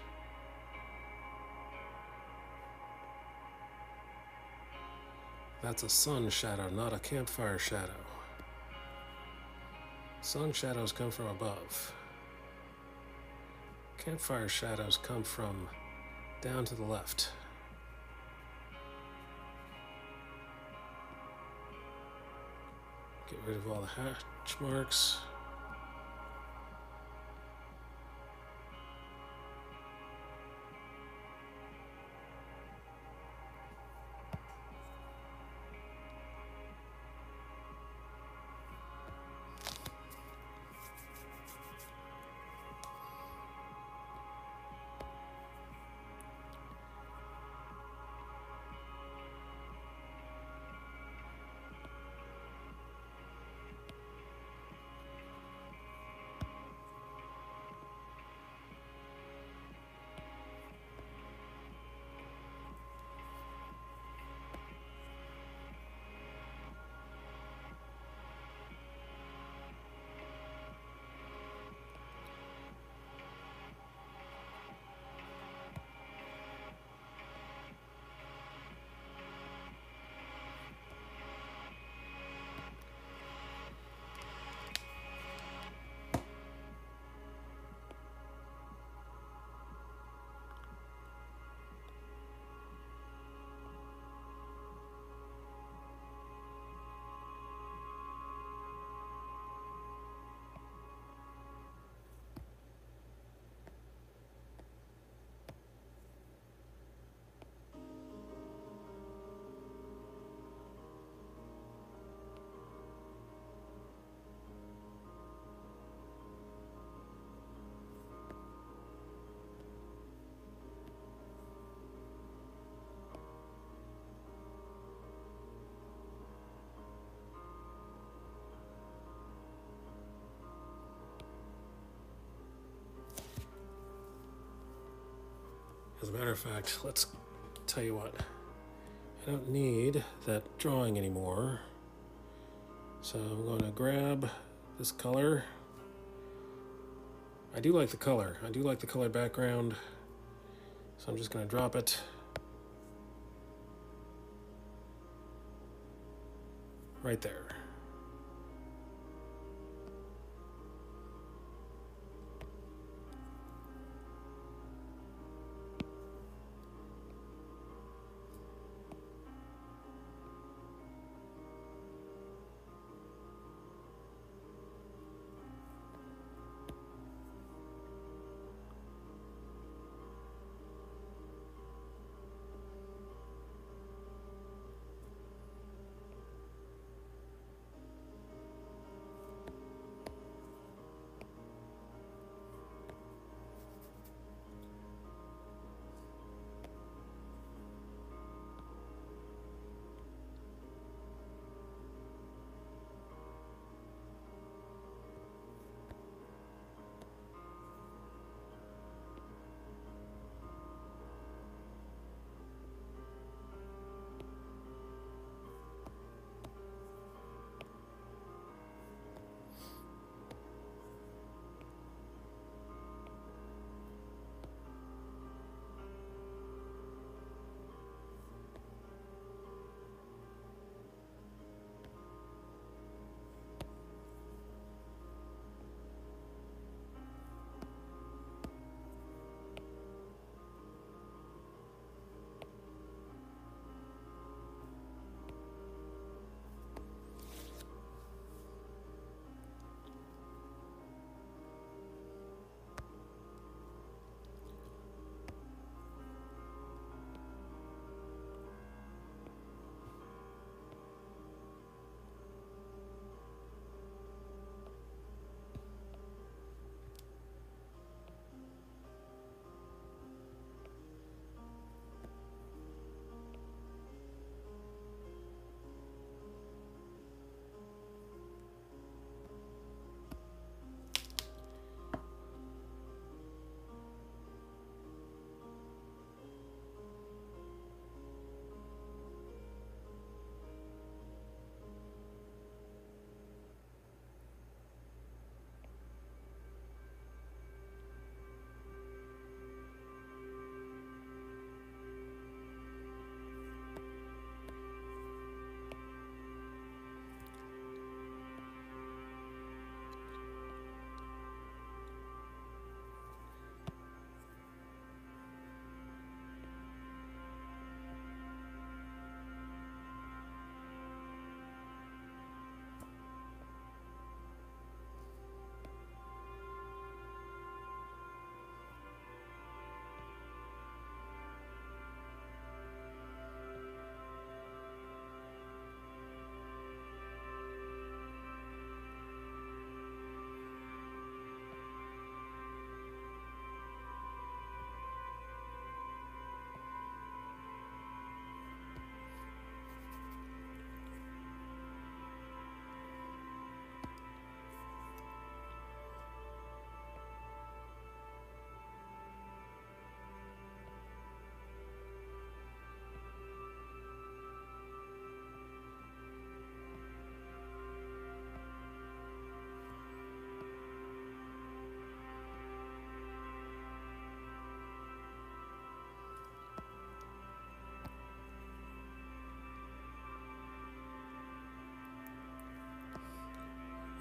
that's a sun shadow, not a campfire shadow. Sun shadows come from above. Campfire shadows come from down to the left. Get rid of all the hatch marks. As a matter of fact, let's tell you what. I don't need that drawing anymore. So I'm going to grab this color. I do like the color. I do like the color background. So I'm just going to drop it right there.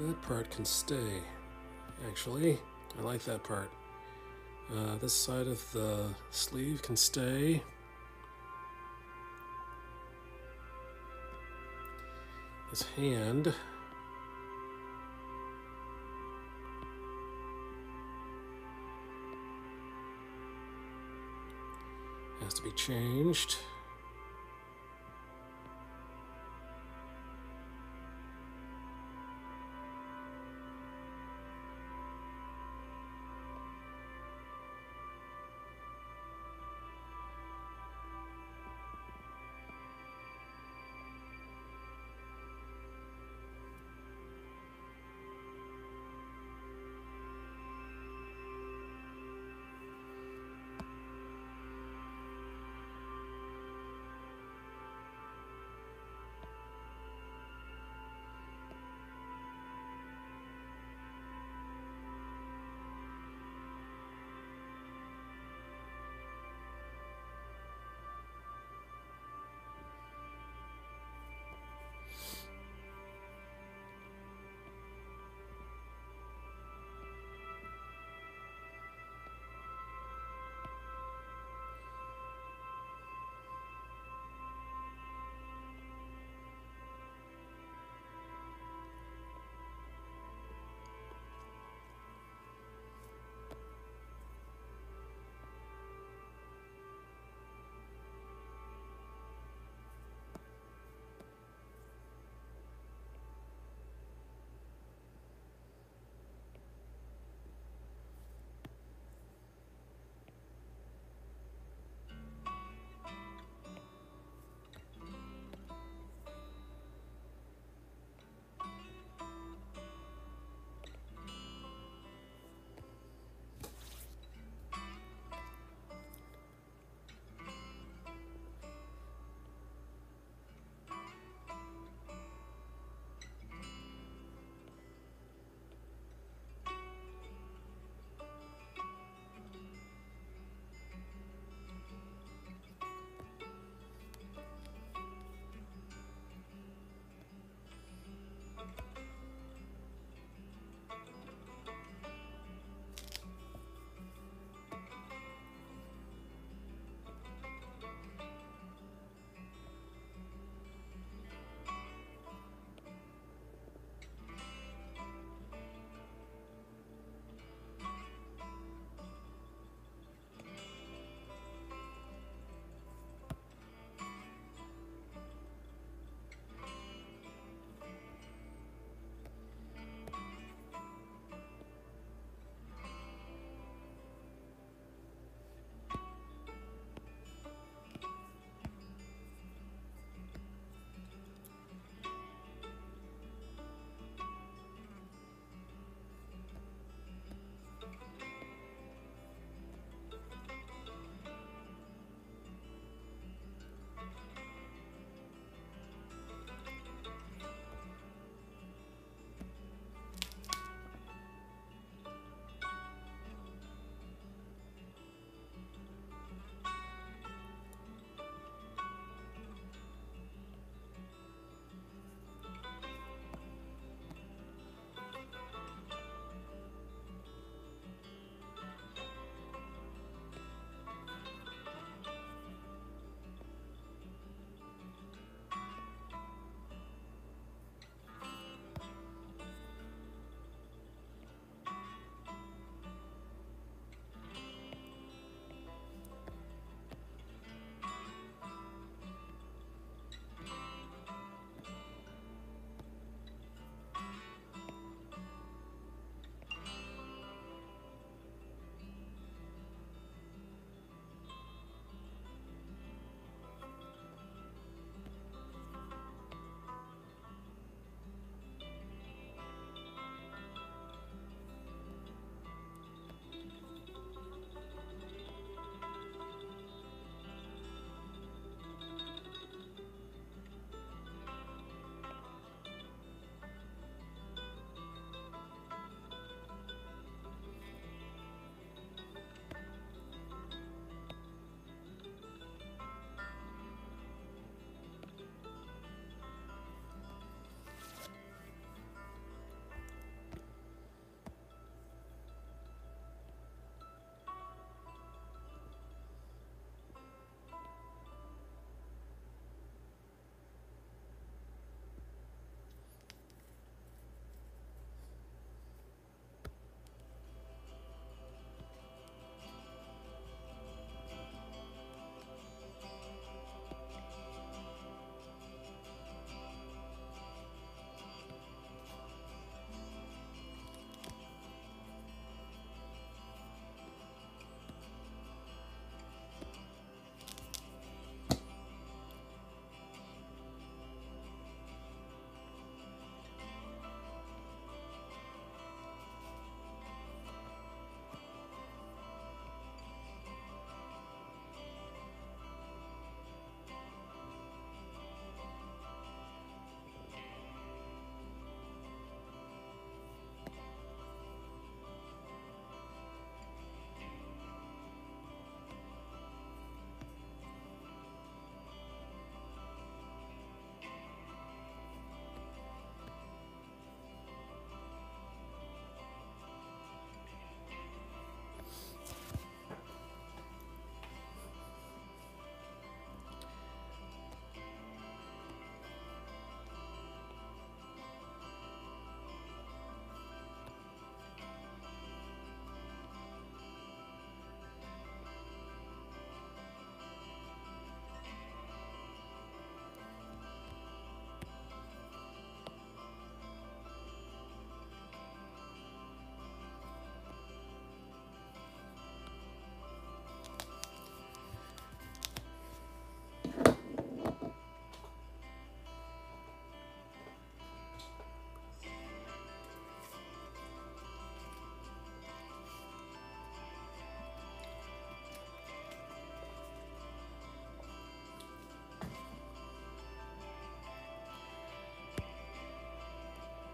That part can stay. Actually, I like that part. This side of the sleeve can stay. This hand has to be changed.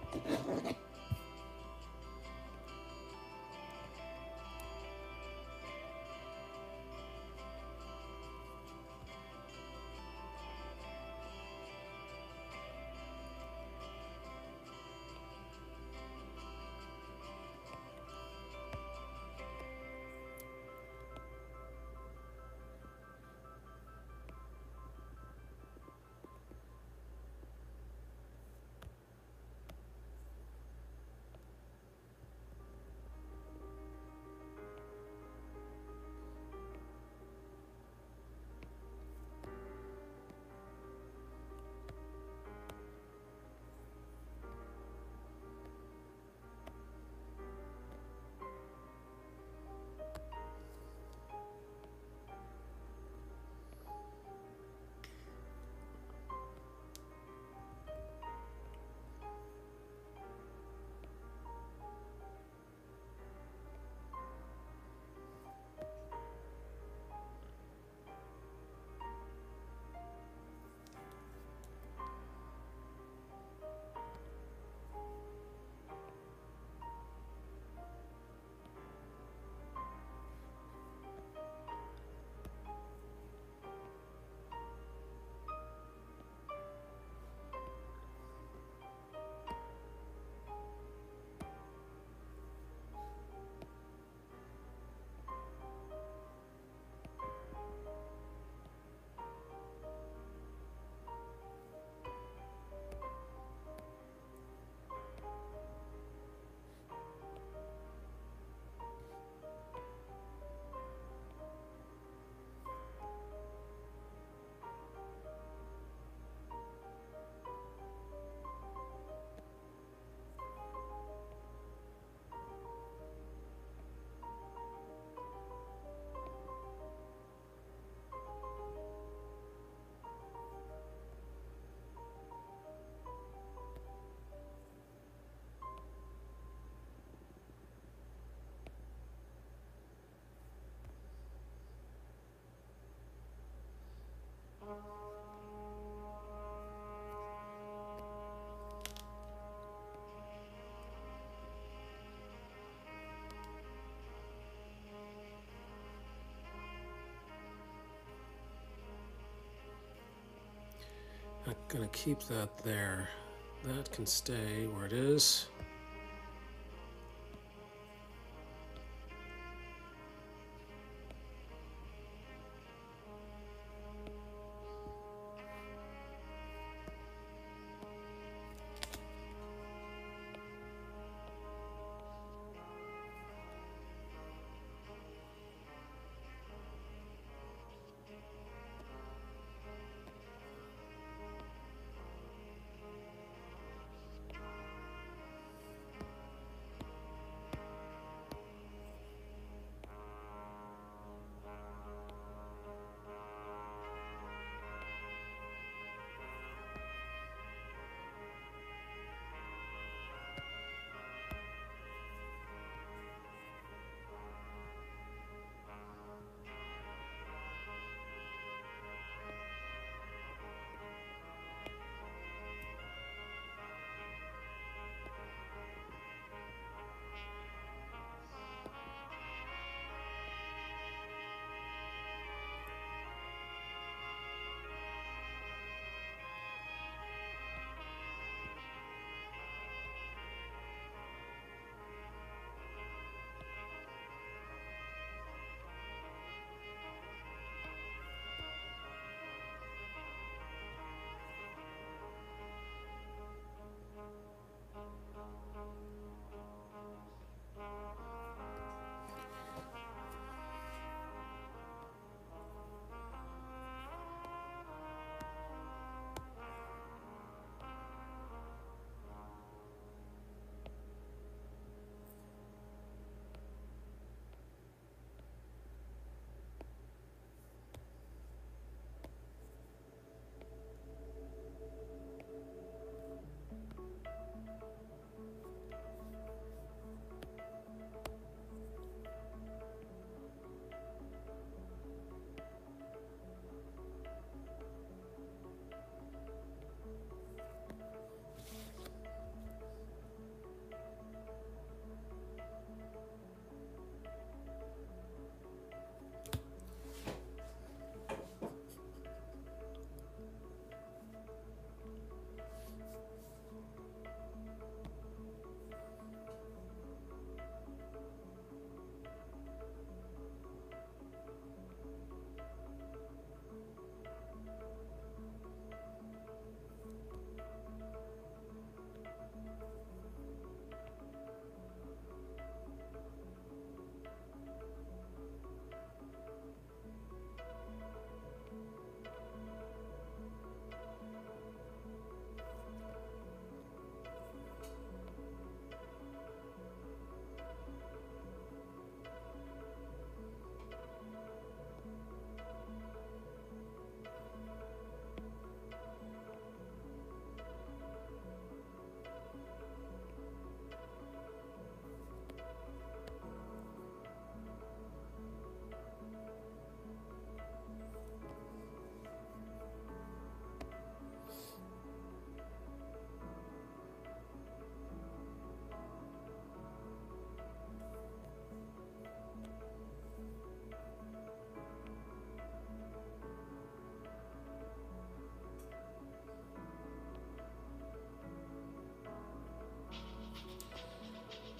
I'm gonna keep that there. That can stay where it is.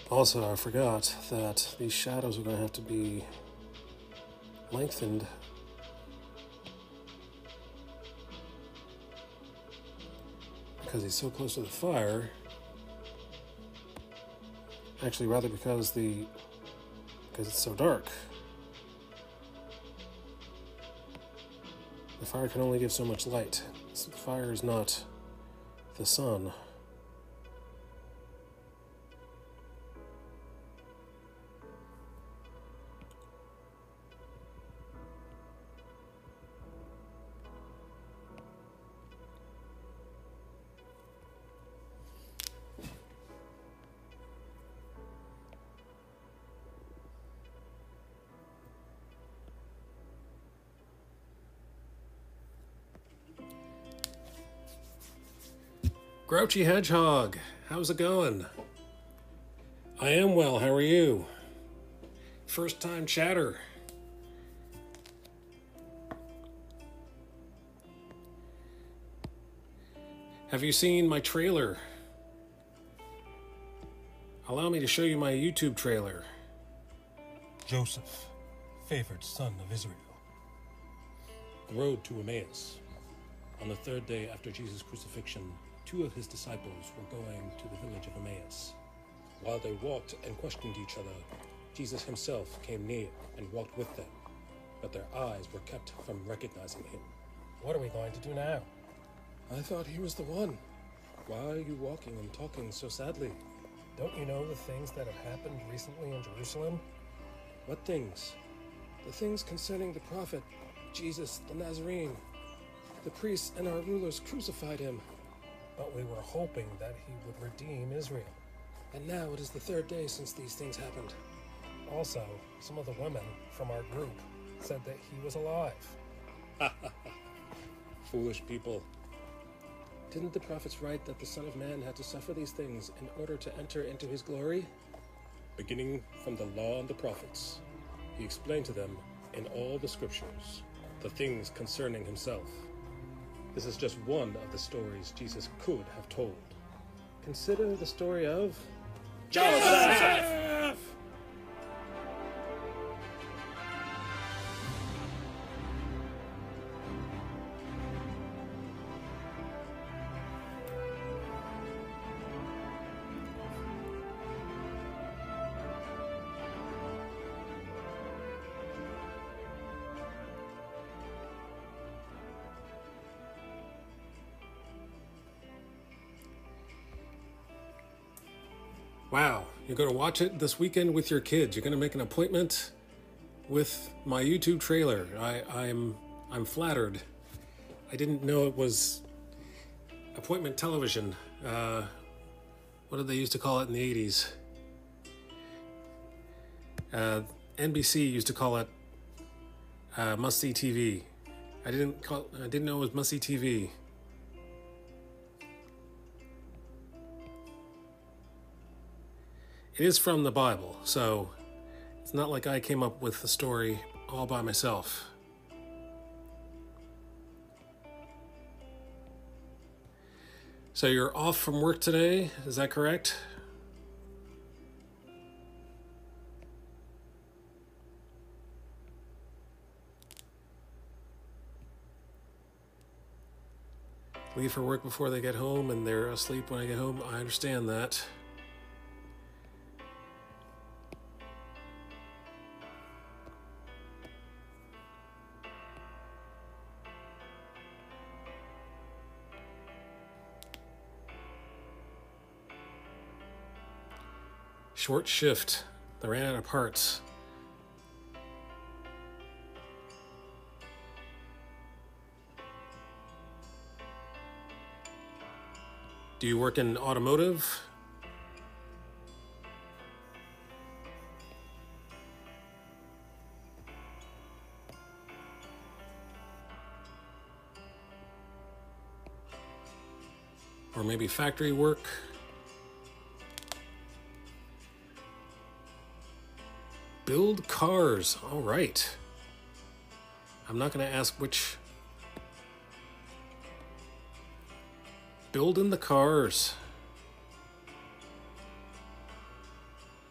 Also, I forgot that these shadows are going to have to be lengthened. Because he's so close to the fire. Actually, rather because it's so dark. The fire can only give so much light. So the fire is not the sun. Grouchy Hedgehog, how's it going? I am well, how are you? First time chatter. Have you seen my trailer? Allow me to show you my YouTube trailer. Joseph, favored son of Israel. The road to Emmaus. On the third day after Jesus' crucifixion, 2 of his disciples were going to the village of Emmaus. While they walked and questioned each other, Jesus himself came near and walked with them, but their eyes were kept from recognizing him. What are we going to do now? I thought he was the one. Why are you walking and talking so sadly? Don't you know the things that have happened recently in Jerusalem? What things? The things concerning the prophet, Jesus the Nazarene. The priests and our rulers crucified him. But we were hoping that he would redeem Israel. And now it is the 3rd day since these things happened. Also, some of the women from our group said that he was alive. Foolish people. Didn't the prophets write that the Son of Man had to suffer these things in order to enter into his glory? Beginning from the law and the prophets, he explained to them in all the scriptures the things concerning himself. This is just one of the stories Jesus could have told. Consider the story of Joseph! Wow, you're going to watch it this weekend with your kids. You're going to make an appointment with my YouTube trailer. I'm flattered. I didn't know it was appointment television. What did they used to call it in the 80s? NBC used to call it must-see TV. I didn't know it was must-see TV. It is from the Bible, so it's not like I came up with the story all by myself. So you're off from work today, is that correct? Leave for work before they get home and they're asleep when I get home. I understand that. Short shift. They ran out of parts. Do you work in automotive? Or maybe factory work? Build cars. All right. I'm not going to ask which. Building the cars.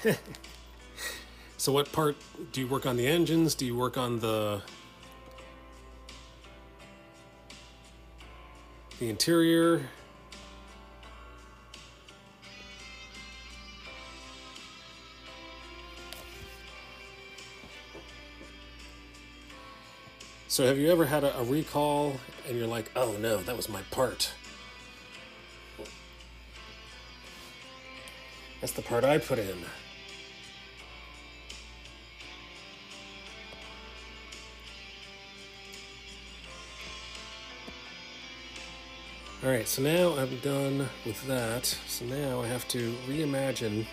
So what part do you work on? The engines? Do you work on the interior? So have you ever had a recall and you're like, oh no, that was my part? That's the part I put in. Alright, so now I'm done with that. So now I have to reimagine.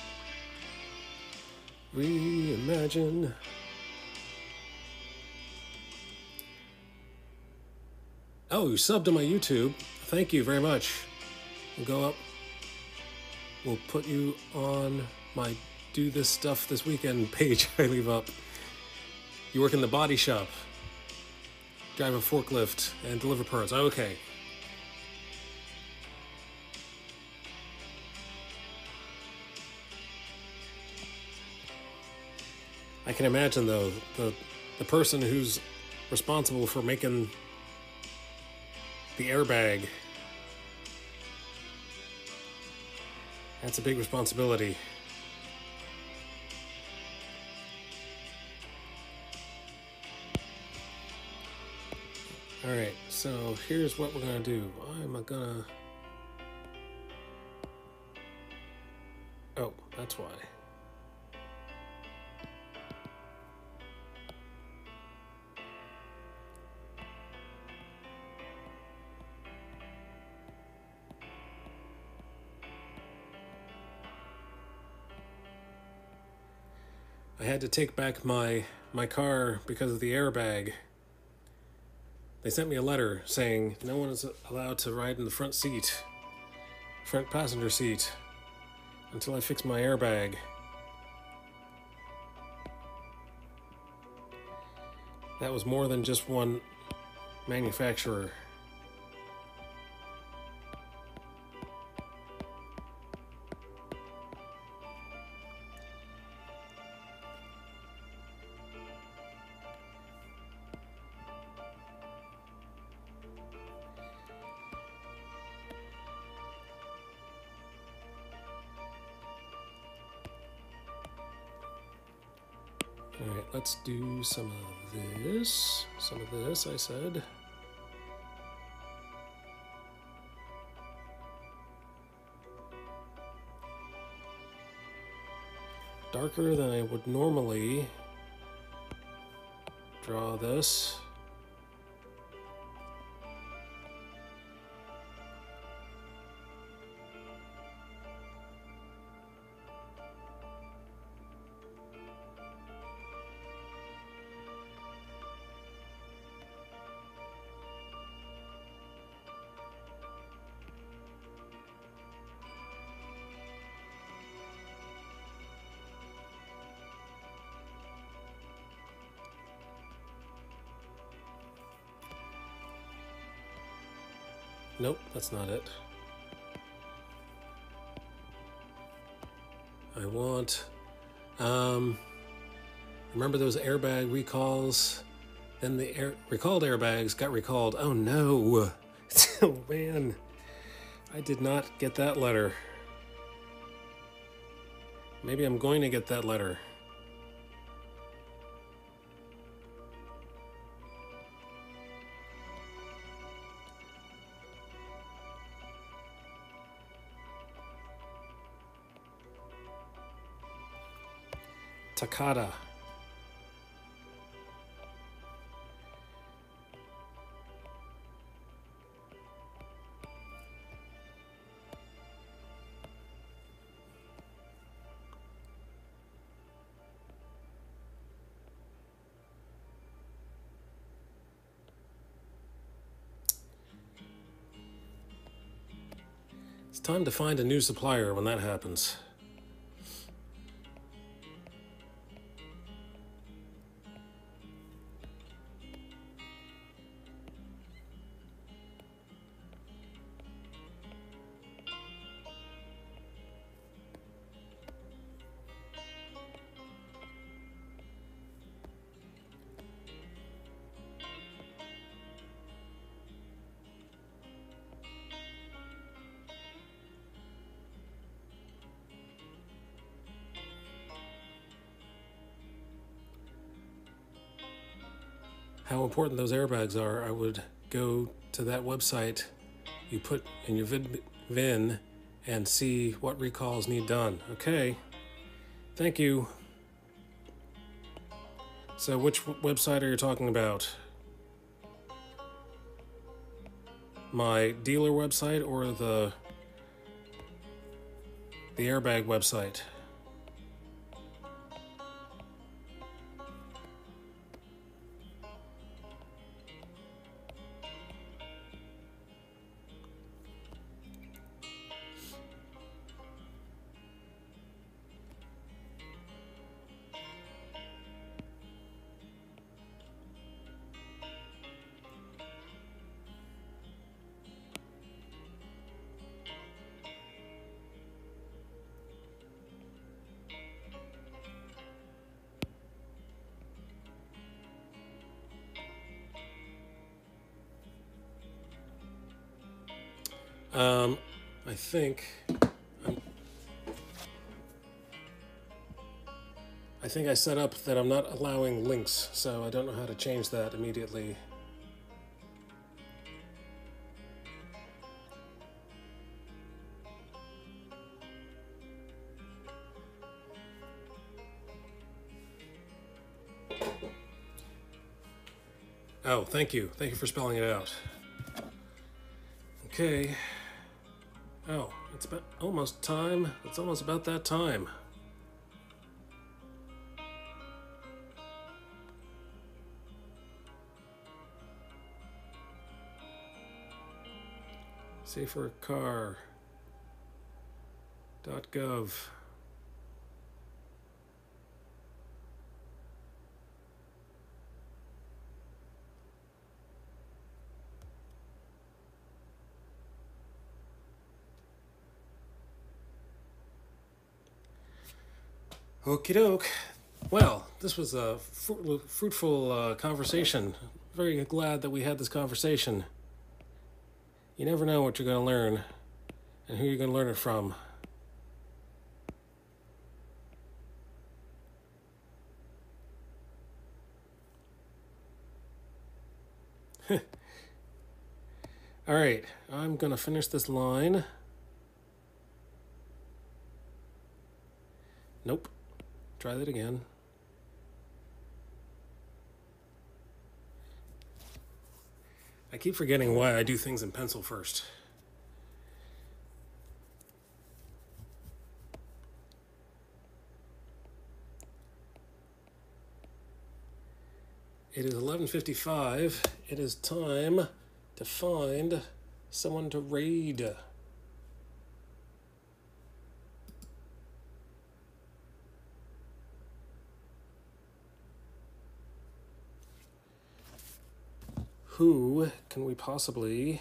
Oh, you subbed to my YouTube. Thank you very much. We'll go up. We'll put you on my Do This Stuff This Weekend page I leave up. You work in the body shop. Drive a forklift and deliver parts. Okay. I can imagine, though, the person who's responsible for making the airbag. That's a big responsibility. Alright, so here's what we're gonna do. I'm gonna... Oh, that's why. I had to take back my car because of the airbag. They sent me a letter saying no one is allowed to ride in the front seat, front passenger seat, until I fix my airbag. That was more than just one manufacturer. Alright, let's do some of this. Some of this, I said. Darker than I would normally draw this. Nope, that's not it. I want, remember those airbag recalls? Then the recalled airbags got recalled. Oh no! Oh man, I did not get that letter. Maybe I'm going to get that letter. Takata. It's time to find a new supplier when that happens. how important those airbags are, I would go to that website you put in your VIN and see what recalls need done. Okay, thank you. So which website are you talking about? My dealer website or the airbag website? I think I set up that I'm not allowing links, so I don't know how to change that immediately. Oh, thank you. Thank you for spelling it out. Okay. Oh, it's about almost time. It's almost about that time. safercar.gov. Okie doke. Well, this was a fruitful conversation. Very glad that we had this conversation. You never know what you're going to learn and who you're going to learn it from. All right, I'm going to finish this line. Nope. Try that again. I keep forgetting why I do things in pencil first. It is 11:55. It is time to find someone to raid. Who can we possibly...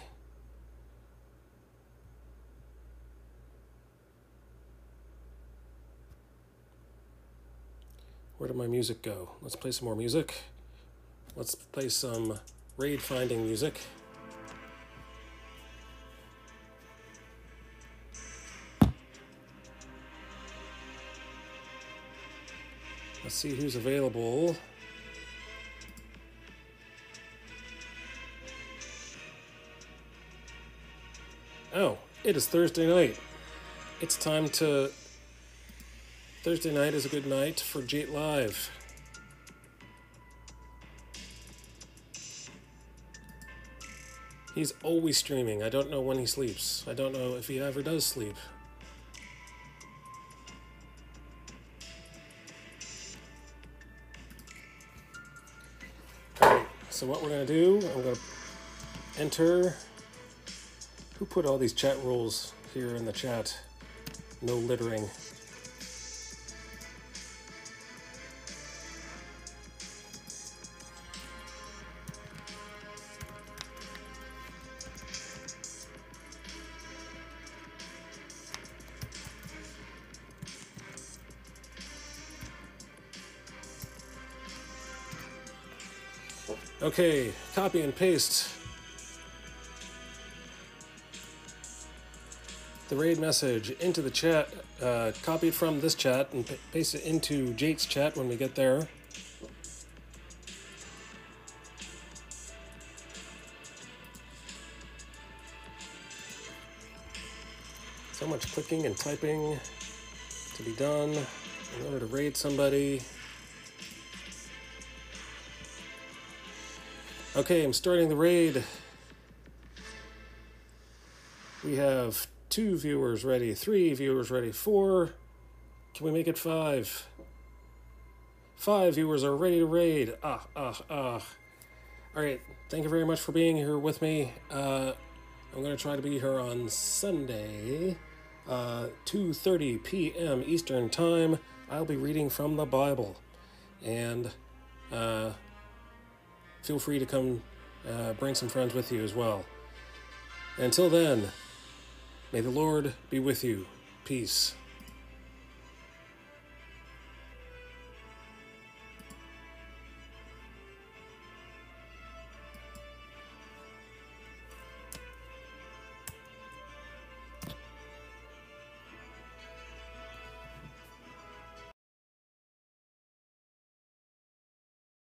Where did my music go? Let's play some more music. Let's play some raid finding music. Let's see who's available. Oh, it is Thursday night. It's time to... Thursday night is a good night for Jate Live. He's always streaming. I don't know when he sleeps. I don't know if he ever does sleep. Alright, so what we're going to do, I'm going to enter... Who put all these chat rules here in the chat? No littering. Okay, copy and paste the raid message into the chat, copy it from this chat and paste it into Jate's chat when we get there. So much clicking and typing to be done in order to raid somebody. Okay, I'm starting the raid. We have 2 viewers ready, 3 viewers ready, 4. Can we make it 5? 5 viewers are ready to raid. All right, thank you very much for being here with me. I'm going to try to be here on Sunday, 2:30 p.m. Eastern Time. I'll be reading from the Bible. And feel free to come bring some friends with you as well. Until then, may the Lord be with you. Peace.